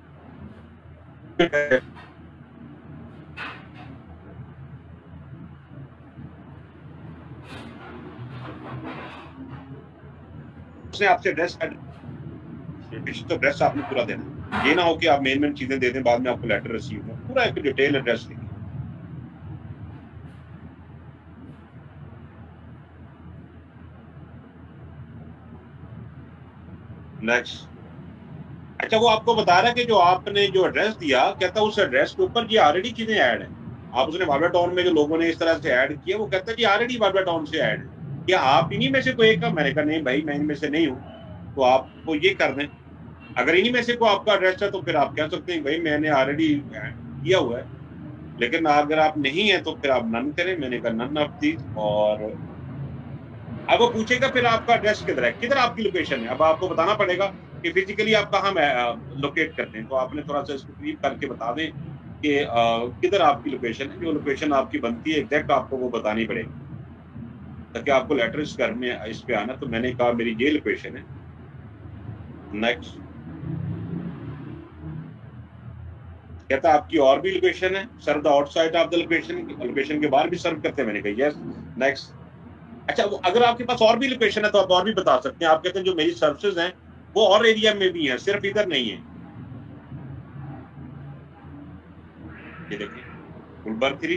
उसने आपसे एड्रेस तो एड्रेस आपने पूरा देना। ये ना हो कि आप मेन चीजें दे दें, बाद में आपको लेटर रिसीव हो, पूरा एक डिटेल एड्रेस लिखिए। नेक्स्ट। अच्छा, वो आपको बता रहा है कि जो आपने जो एड्रेस दिया, कहता है उस एड्रेस के ऊपर ये ऑलरेडी चीजें ऐड है। आप उसने बारबा टाउन में जो लोगों ने इस तरह से ऐड किया, वो कहता है जी ऑलरेडी बारबा टाउन से ऐड है, क्या आप इन्हीं में से कोई एक? मैंने कहा नहीं भाई, मैं इनमें से नहीं हूँ। तो आपको ये कर दें। अगर इन्हीं में से को आपका एड्रेस है तो फिर आप कह सकते हैं भाई मैंने ऑलरेडी किया हुआ है, लेकिन अगर आप नहीं है तो फिर आप नन करें। मैंने कहा नन ऑफ दीज, और अब वो पूछेगा फिर आपका एड्रेस किधर है, किधर आपकी लोकेशन है। अब आपको बताना पड़ेगा कि फिजिकली आप कहाँ लोकेट करते हैं, तो आपने थोड़ा सा इसको क्लिप करके बता दें कि किधर आपकी लोकेशन है। जो लोकेशन आपकी बनती है एग्जैक्ट आपको वो बतानी पड़ेगी ताकि आपको लेटर इस घर में इस पे आना। तो मैंने कहा मेरी ये लोकेशन है। नेक्स्ट कहता आपकी और भी लोकेशन है, serve the outside of the location, location के बाहर भी सर्व करते हैं। मैंने कहा यस। नेक्स्ट अच्छा, अगर आपके पास और भी लोकेशन है तो आप और भी बता सकते हैं। आप कहते हैं जो मेरी सर्विसेज हैं वो और एरिया में भी हैं, सिर्फ इधर नहीं है। ये देखिए गुलबर्ग 3,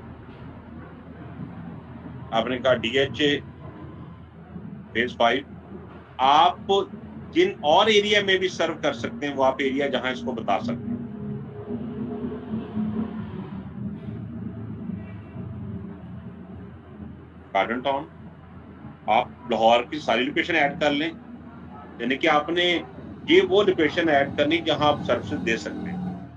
आपने कहा DHA फेज 5। आप जिन और एरिया में भी सर्व कर सकते हैं वो आप एरिया जहां इसको बता सकते हैं। गार्डन टाउन, आप लाहौर की सारी लोकेशन ऐड कर लें, यानी कि आपने ये वो लोकेशन ऐड करनी जहां आप सर्विसेज दे सकते हैं।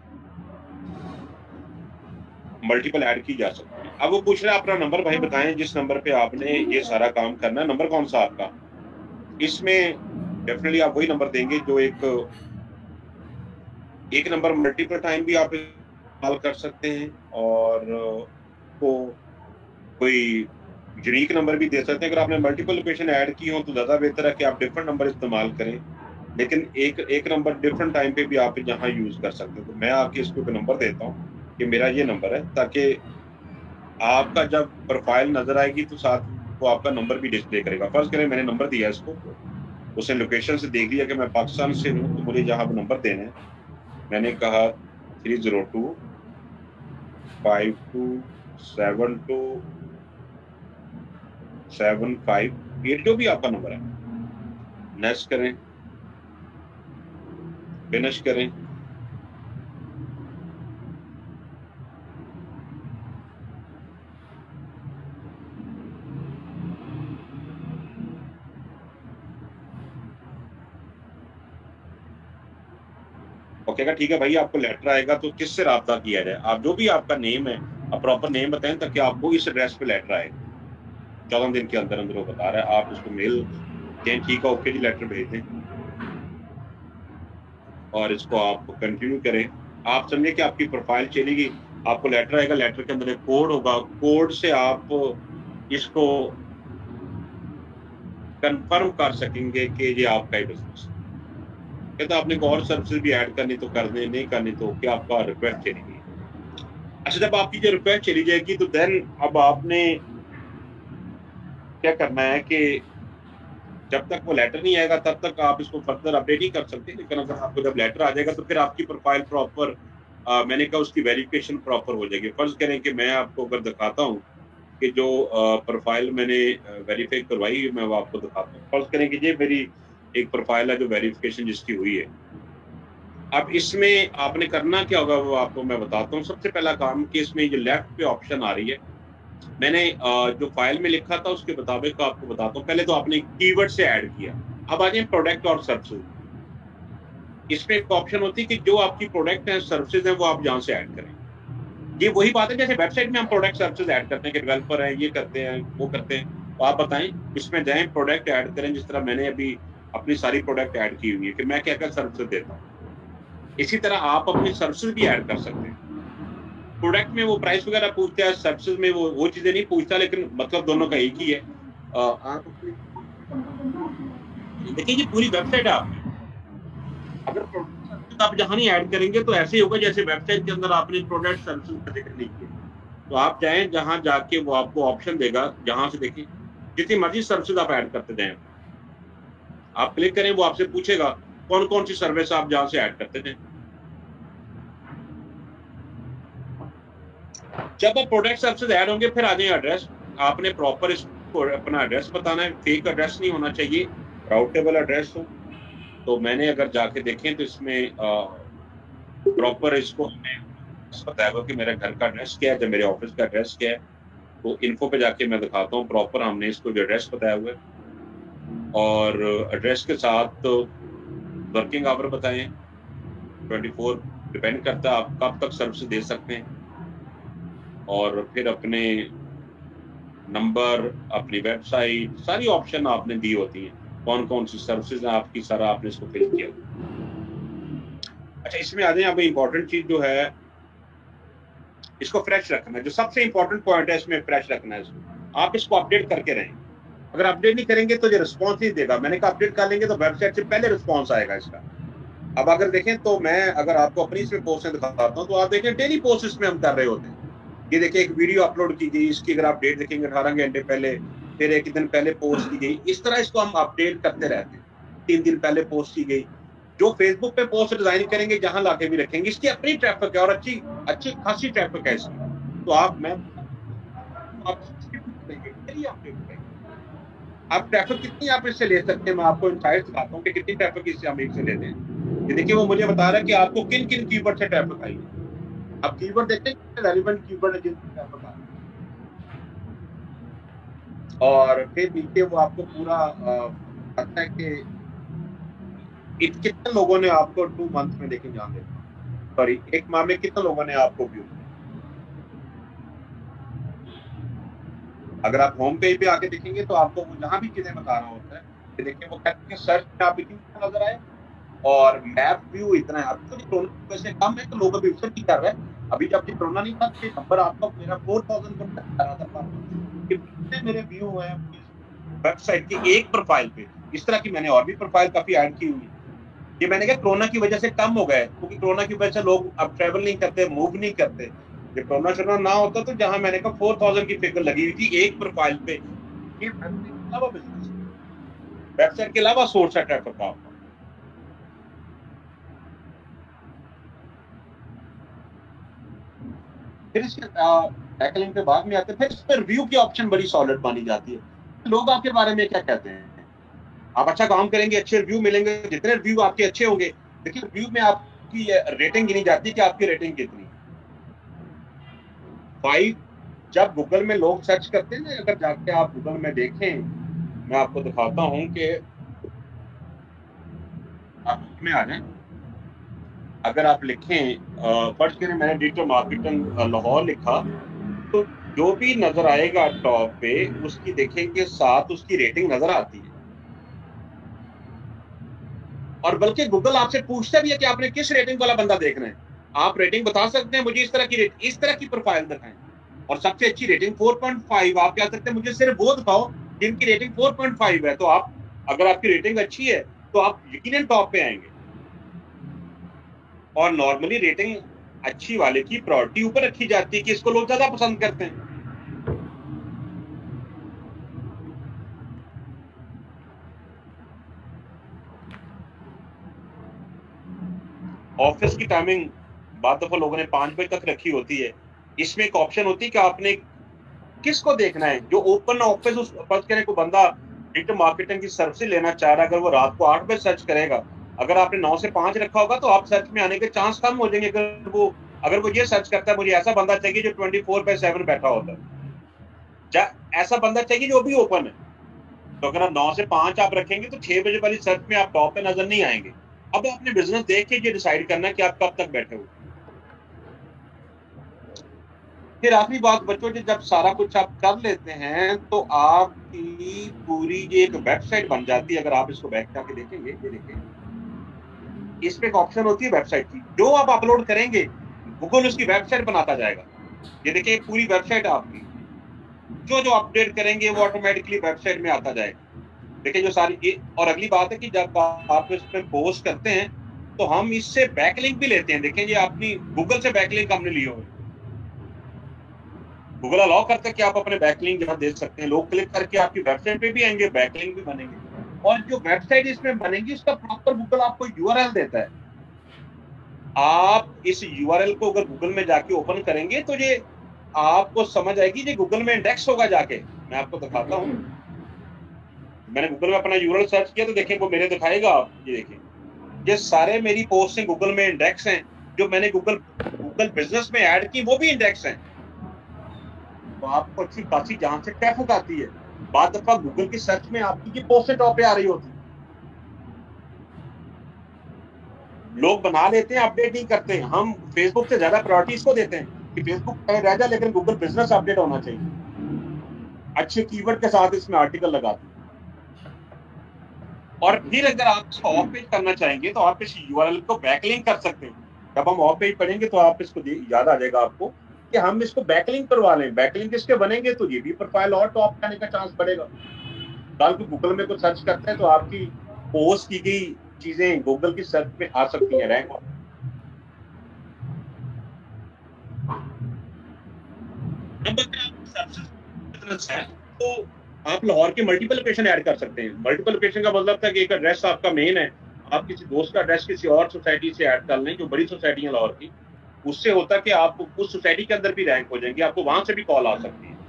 मल्टीपल ऐड की जा सकती है। अब वो पूछ रहे हैं अपना नंबर भाई बताएं जिस नंबर पे आपने ये सारा काम करना है। नंबर कौन सा आपका? इसमें डेफिनेटली आप वही नंबर देंगे जो एक नंबर मल्टीपल टाइम भी आप इस्तेमाल कर सकते हैं, और को कोई यूनिक नंबर भी दे सकते हैं। अगर आपने मल्टीपल लोकेशन ऐड की हो तो ज़्यादा बेहतर है कि आप डिफरेंट नंबर इस्तेमाल करें, लेकिन एक नंबर डिफरेंट टाइम पे भी आप जहाँ यूज़ कर सकते हो। तो मैं आपके इसको नंबर देता हूँ कि मेरा ये नंबर है, ताकि आपका जब प्रोफाइल नज़र आएगी तो साथ वो आपका नंबर भी डिस्प्ले करेगा। फर्ज करें मैंने नंबर दिया इसको, उसने लोकेशन से देख लिया कि मैं पाकिस्तान से हूँ, तो मुझे जहाँ नंबर देना है मैंने कहा 302 5272 758, जो भी आपका नंबर है। नेक्स्ट करें, फिनिश करें। ओके ठीक है भाई, आपको लेटर आएगा तो किससे रब्ता किया जाए। आप जो भी आपका नेम है आप प्रॉपर नेम बताएं ताकि आपको इस एड्रेस पे लेटर आए 14 दिन के अंदर अंदर। वो बता रहा है, आप उसको मेल दें, ठीक है ओके जी लेटर भेज दें, और इसको आप कंटिन्यू करें। आप समझे कि आपकी प्रोफाइल चलेगी, आपको लेटर आएगा, लेटर के अंदर एक कोड होगा, कोड से आप इसको कंफर्म कर सकेंगे कि ये आपका ही बिजनेस है। कहता आपने को और सर्विसेज भी ऐड करनी तो कर दें, नहीं करनी तो क्या आपका रिक्वेस्ट चलेगी। अच्छा, जब आपकी जो रिक्वेस्ट चली जाएगी तो देन अब आपने क्या करना है कि जब तक वो लेटर नहीं आएगा तब तक आप इसको फर्दर अपडेट ही कर सकते हैं, लेकिन अगर आपको जब लेटर आ जाएगा तो फिर आपकी प्रोफाइल प्रॉपर मैंने कहा उसकी वेरिफिकेशन प्रॉपर हो जाएगी। फर्ज करें कि मैं आपको अगर दिखाता हूँ कि जो प्रोफाइल मैंने वेरीफाई करवाई मैं वो आपको दिखाता हूँ। फर्ज करें कि ये मेरी एक प्रोफाइल है जो वेरिफिकेशन जिसकी हुई है। अब इसमें आपने करना क्या होगा वो आपको मैं बताता हूँ। सबसे पहला काम कि इसमें जो लेफ्ट पे ऑप्शन आ रही है, मैंने जो फाइल में लिखा था उसके मुताबिक आपको बताता हूँ। पहले तो आपने कीवर्ड से ऐड किया, अब आ जाए प्रोडक्ट और सर्विसेज। इसमें एक ऑप्शन होती है कि जो आपकी प्रोडक्ट है सर्विसेज है वो आप यहाँ से ऐड करें। ये वही बात है जैसे वेबसाइट में हम प्रोडक्ट सर्विसेज ऐड करते हैं कि डेवलपर है, ये करते हैं वो करते हैं, तो आप बताएं इसमें जाएं प्रोडक्ट ऐड करें। जिस तरह मैंने अभी अपनी सारी प्रोडक्ट ऐड की हुई है कि मैं क्या क्या सर्विसेज देता हूँ, इसी तरह आप अपनी सर्विसेज भी ऐड कर सकते हैं। प्रोडक्ट में वो प्राइस वगैरह पूछता है, सर्विसेज में वो चीजें नहीं पूछता, लेकिन मतलब दोनों का एक ही है। आप देखिए ये पूरी वेबसाइट है आपकी, अगर प्रोडक्ट आप जहां नहीं ऐड करेंगे तो ऐसे ही होगा जैसे वेबसाइट के अंदर आपने प्रोडक्ट सर्विसेज का जिक्र नहीं किया। तो आप जाएं जहां जाके वो आपको ऑप्शन देगा, जहां से देखिए जितनी मर्जी सर्विसेज आप ऐड करते जाएं, आप क्लिक करें वो आपसे पूछेगा कौन कौन सी सर्विस आप जहां से ऐड करते थे। जब आप प्रोडक्ट सर्विसेज ऐड होंगे फिर आ जाए एड्रेस। आपने प्रॉपर इसको अपना एड्रेस बताना है, फेक एड्रेस नहीं होना चाहिए, राउटेबल एड्रेस हो। तो मैंने अगर जाके देखें तो इसमें प्रॉपर इसको बताया हुआ कि मेरा घर का एड्रेस क्या है, जब मेरे ऑफिस का एड्रेस क्या है। तो इन्फो पे जाके मैं दिखाता हूँ प्रॉपर हमने इसको जो एड्रेस बताया हुआ है। और एड्रेस के साथ वर्किंग आवर बताएं। 24 डिपेंड करता है आप कब तक सर्विस दे सकते हैं, और फिर अपने नंबर, अपनी वेबसाइट, सारी ऑप्शन आपने दी होती हैं, कौन कौन सी सर्विसेज हैं आपकी, सारा आपने इसको फिल किया। अच्छा, इसमें आ जाए अब इंपॉर्टेंट चीज जो है, इसको फ्रेश रखना है। जो सबसे इंपॉर्टेंट पॉइंट है इसमें, फ्रेश रखना है इसको। आप इसको अपडेट करके रहें। अगर अपडेट नहीं करेंगे तो ये रिस्पॉन्स नहीं देगा। मैंने कहा अपडेट कर लेंगे तो वेबसाइट से पहले रिस्पॉन्स आएगा इसका। अब अगर देखें तो मैं अगर आपको अपनी इसमें पोस्ट दिखाता हूँ तो आप देखें डेली पोस्ट इसमें हम कर रहे होते हैं। ये देखिए एक वीडियो अपलोड की गई, इसकी अगर आप डेट देखेंगे 18 घंटे पहले, फिर एक दिन पहले पोस्ट की गई। इस तरह इसको हम अपडेट करते रहते हैं। 3 दिन पहले पोस्ट की गई। जो फेसबुक पे पोस्ट डिजाइन करेंगे, जहां लाके भी रखेंगे, इसकी अपनी ट्रैफिक है और अच्छी खासी ट्रैफिक है इसकी। तो आप ट्रैफिक कितनी आप इससे ले सकते हैं, मैं आपको इनसाइट्स दिखाता हूँ कि कितनी ट्रैफिक इससे हम एक से लेते हैं। ये देखिए वो मुझे बता रहा है कि आपको किन किन कीवर्ड से ट्रैफिक आई है। आप कीवर्ड देखते हैं, रेलेवेंट कीवर्ड है जिनसे ट्रैफिक आ रहा है, और फिर नीचे वो आपको पूरा पता है कि कितने लोगों ने आपको 2 मंथ में देखें, जान दे, सॉरी 1 माह में कितने लोगों ने आपको व्यू। अगर आप होम पेज पे आके देखेंगे तो आपको वो जहां भी चीजें बता रहा होता है कि देखिए वो कहते हैं सर्च में आप इतना नजर आए और मैप व्यू इतना है। अब तो कोरोना वैसे कम है तो लोग अभी उससे की कर रहे हैं। अभी जब ये कोरोना नहीं था तो नंबर आपका मेरा 4000 पर आ रहा था कि कितने मेरे व्यू हैं वेबसाइट की एक प्रोफाइल पे। इस तरह की मैंने और भी प्रोफाइल काफी ऐड की हुई है। ये मैंने कहा कोरोना की वजह से कम हो गए, क्योंकि कोरोना की वजह से लोग अब ट्रैवल नहीं करते, मूव नहीं करते। जब कोरोना शरोना ना होता तो जहां मैंने कहा 4000 की फिगर लगी हुई थी एक प्रोफाइल पे, ये बिजनेस वेबसाइट के अलावा सोर्स है ट्रैफिक का आपका। फिर इसके टैकलिंग के बाद में आते हैं, फिर इस पर रिव्यू की ऑप्शन बड़ी सॉलिड मानी जाती है। लोग आपके बारे में क्या कहते हैं, आप अच्छा काम करेंगे अच्छे रिव्यू मिलेंगे। जितने रिव्यू आपके अच्छे होंगे, देखिए रिव्यू में आपकी रेटिंग गिनी जाती है कि आपकी रेटिंग कितनी। 5 जब गूगल में लोग सर्च करते हैं ना, अगर जाके आप गूगल में देखें, मैं आपको दिखाता हूं कि आप में आ जाए। अगर आप लिखें फर्स्ट करें, मैंने डिजिटल मार्केटिंग लाहौर लिखा, तो जो भी नजर आएगा टॉप पे उसकी देखेंगे 7 उसकी रेटिंग नजर आती है। और बल्कि गूगल आपसे पूछता भी है कि आपने किस रेटिंग वाला बंदा देखना है। आप रेटिंग बता सकते हैं, मुझे इस तरह की प्रोफाइल दिखाएं। और सबसे अच्छी रेटिंग 4.5, आप क्या सकते हैं, मुझे सिर्फ वो दिखाओ जिनकी रेटिंग 4.5 है। तो आप अगर आपकी रेटिंग अच्छी है तो आप यकीनन टॉप पे आएंगे। और नॉर्मली रेटिंग अच्छी वाले की प्रायोरिटी ऊपर रखी जाती है कि इसको लोग ज्यादा पसंद करते हैं। ऑफिस की टाइमिंग बाद दफा लोगों ने 5 बजे तक रखी होती है। इसमें एक ऑप्शन होती है कि आपने किसको देखना है। जो ओपन ऑफिस उस फर्स्ट करने को बंदा डिजिटल मार्केटिंग की सर्विस लेना चाह रहा है, अगर वो रात को 8 बजे सर्च करेगा, अगर आपने 9 से 5 रखा होगा तो आप सर्च में आने के चांस कम हो जाएंगे। अगर वो ये सर्च करता है मुझे ऐसा बंदा चाहिए जो 24/7 बैठा होता है, ऐसा बंदा चाहिए जो भी ओपन है, तो अगर आप 9 से 5 आप रखेंगे तो 6 बजे वाली सर्च में आप टॉप पे नजर नहीं आएंगे। अब अपने बिजनेस देख के ये डिसाइड करना है कि आप कब तक बैठे हो। फिर आखिरी बात बच्चों, जब सारा कुछ आप कर लेते हैं तो आपकी पूरी ये एक वेबसाइट बन जाती है। अगर आप इसको बैक जाके देखेंगे, ये देखें, इस पे एक ऑप्शन होती है वेबसाइट की। जो आप अपलोड करेंगे गूगल उसकी वेबसाइट बनाता जाएगा। ये देखिए पूरी वेबसाइट आपकी, जो अपडेट करेंगे वो ऑटोमेटिकली वेबसाइट में आता जाएगा। देखिए जो सारी, और अगली बात है कि जब आप इसमें पोस्ट करते हैं तो हम इससे बैकलिंक भी लेते हैं। देखें ये अपनी गूगल से बैकलिंक हमने लिए हुए, गूगल अलाउ करता है कि आप अपने बैकलिंक यहाँ दे सकते हैं। लोग क्लिक करके आपकी वेबसाइट पे भी आएंगे, बैकलिंक भी बनेंगे। और जो वेबसाइट इसमें बनेगी उसका प्रॉपर गूगल आपको यूआरएल देता है। आप इस यूआरएल को अगर गूगल में जाके ओपन करेंगे तो ये आपको समझ आएगी ये गूगल में इंडेक्स होगा जाके। मैं आपको दिखाता हूँ, मैंने गूगल में अपना यूआरएल सर्च किया तो देखें वो मेरे दिखाएगा। आप ये देखें, ये सारे मेरी पोस्ट गूगल में इंडेक्स हैं। जो मैंने गूगल बिजनेस में ऐड की वो भी इंडेक्स हैं। तो आपको अच्छी खासी जहां से ट्रैफिक आती है बाद दफा गूगल की सर्च में आपकी ये पोस्ट टॉप पे आ रही होती, लोग बना लेते हैं, अपडेट नहीं करते हैं। हम फेसबुक से ज्यादा प्रायोरिटी इसको देते हैं कि फेसबुक पे रह जाए लेकिन गूगल बिजनेस अपडेट होना चाहिए, अच्छे कीवर्ड के साथ इसमें आर्टिकल लगाते हैं। और फिर अगर आप इसको ऑफ पेज करना चाहेंगे तो आप इस यूआरएल को बैकलिंक कर सकते हैं। जब हम ऑफ पेज पढ़ेंगे तो आप इसको याद आ जाएगा आपको कि हम इसको बैकलिंक करवा लें। बैकलिंक इसके बनेंगे तो ये भी प्रोफाइल और टॉप करने का चांस बढ़ेगा। कल को गूगल में कुछ सर्च करते हैं तो आपकी पोस्ट की गई चीजें गूगल की सर्च में आ सकती हैं, रैंक है। तो आप लाहौर के मल्टीपल लोकेशन ऐड कर सकते हैं। मल्टीपल लोकेशन का मतलब था कि एक एड्रेस आपका मेन है, आप किसी दोस्त का एड्रेस किसी और सोसाइटी से ऐड कर लें, जो बड़ी सोसाइटी है लाहौर की, उससे होता कि आप उस सोसाइटी के अंदर भी रैंक हो जाएंगे, आपको वहां से भी कॉल आ सकती है।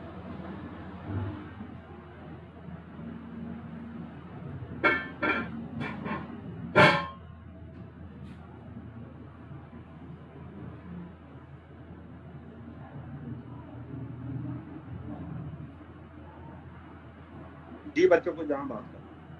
जी बच्चों को जहां बात कर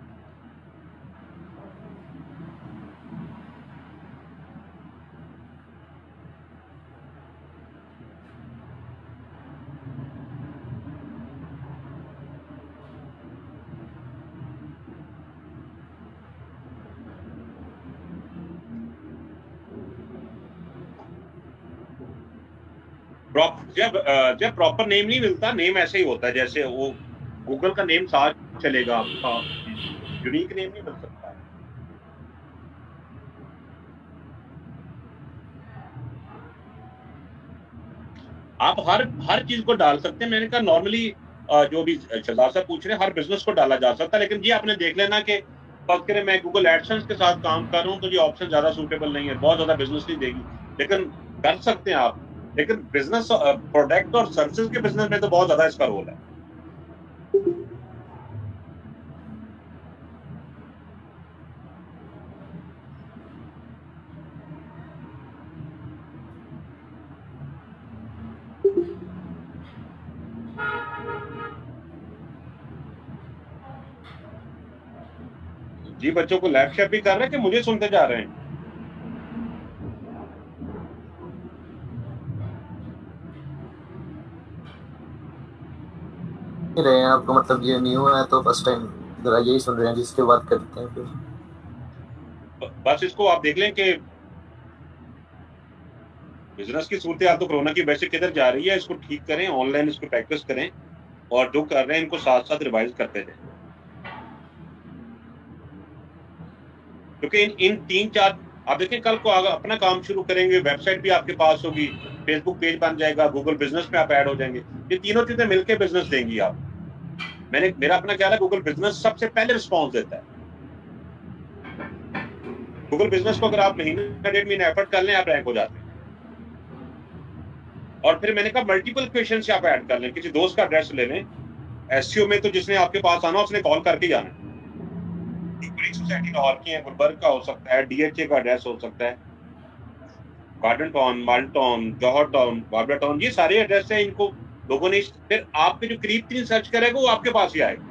जब प्रॉपर नेम नहीं मिलता, नेम ऐसे ही होता है जैसे वो गूगल का नेम साथ चलेगा, आपका यूनिक नेम नहीं मिल सकता है। आप हर चीज को डाल सकते हैं। मैंने कहा नॉर्मली जो भी सरदार साहब पूछ रहे हैं, हर बिजनेस को डाला जा सकता है, लेकिन ये आपने देख लेना कि फर्क करें मैं गूगल एडसेंस के साथ काम कर रहा हूँ तो ये ऑप्शन ज्यादा सूटेबल नहीं है, बहुत ज्यादा बिजनेस नहीं देगी, लेकिन कर सकते हैं आप। लेकिन बिजनेस प्रोडक्ट और सर्विसेज के बिजनेस में तो बहुत ज्यादा इसका रोल है। जी बच्चों को लैब शेप भी कर रहे हैं कि मुझे सुनते जा रहे हैं? रहे हैं आपको, मतलब ये न्यू है तो फर्स्ट टाइम जरा यही सुन रहे हैं, जिसके बात करते हैं फिर बस इसको आप देख लें कि बिजनेस की सूरत हाल तो कोरोना की वजह से किधर जा रही है, इसको ठीक करें, ऑनलाइन इसको प्रैक्टिस करें और जो कर रहे हैं इनको साथ साथ रिवाइज करते जाएं, क्योंकि इन 3-4 आप देखें कल को अपना काम शुरू करेंगे, वेबसाइट भी आपके पास होगी, फेसबुक पेज बन जाएगा, गूगल बिजनेस में आप ऐड हो जाएंगे, ये तीनों चीजें मिलकर बिजनेस देंगी आप। मेरा अपना ख्याल है गूगल बिजनेस सबसे पहले रिस्पॉन्स देता है। गूगल बिजनेस को अगर आप महीना 1.5 महीना एफर्ट कर लें आप रैंक हो जाते हैं। और फिर मैंने कहा मल्टीपल क्वेश्चन से आप ऐड कर लें, किसी दोस्त का एड्रेस ले लें, एसईओ में तो जिसने आपके पास आना उसने कॉल करके जाना है, बड़ी सोसाइटी लाहौर की है, गुलबर्ग का हो सकता है, डीएचए का एड्रेस हो सकता है, garden town, mall town, Johar town, Babra town, ये सारे एड्रेस हैं। इनको लोगों ने फिर आपके जो करीब 3 सर्च करेगा वो आपके पास ही आएगा।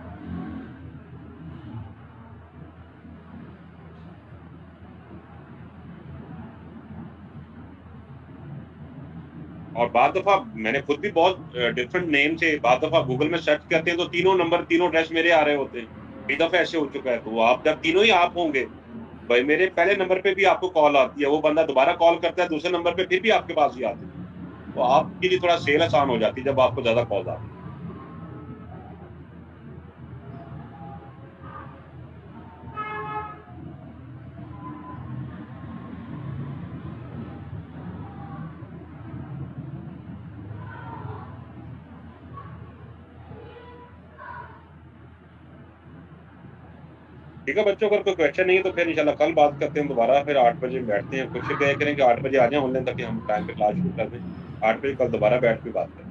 और बाद दफा मैंने खुद भी बहुत डिफरेंट नेम से बाद दफा गूगल में सर्च करते हैं तो तीनों नंबर तीनों एड्रेस मेरे आ रहे होते हैं। कई दफा ऐसे हो चुका है, तो आप जब तीनों ही आप होंगे भाई, मेरे पहले नंबर पे भी आपको कॉल आती है, वो बंदा दोबारा कॉल करता है दूसरे नंबर पे फिर भी आपके पास ही आती है, तो आपके लिए थोड़ा सेल आसान हो जाती है जब आपको ज्यादा कॉल आती है। ठीक है बच्चों, अगर कोई क्वेश्चन नहीं है तो फिर इंशाल्लाह कल बात करते हैं दोबारा, फिर 8 बजे बैठते हैं। कोशिश करें कि 8 बजे आ जाएं ऑनलाइन ताकि हम टाइम पे क्लास शुरू कर दें। 8 बजे कल दोबारा बैठ के बात करें।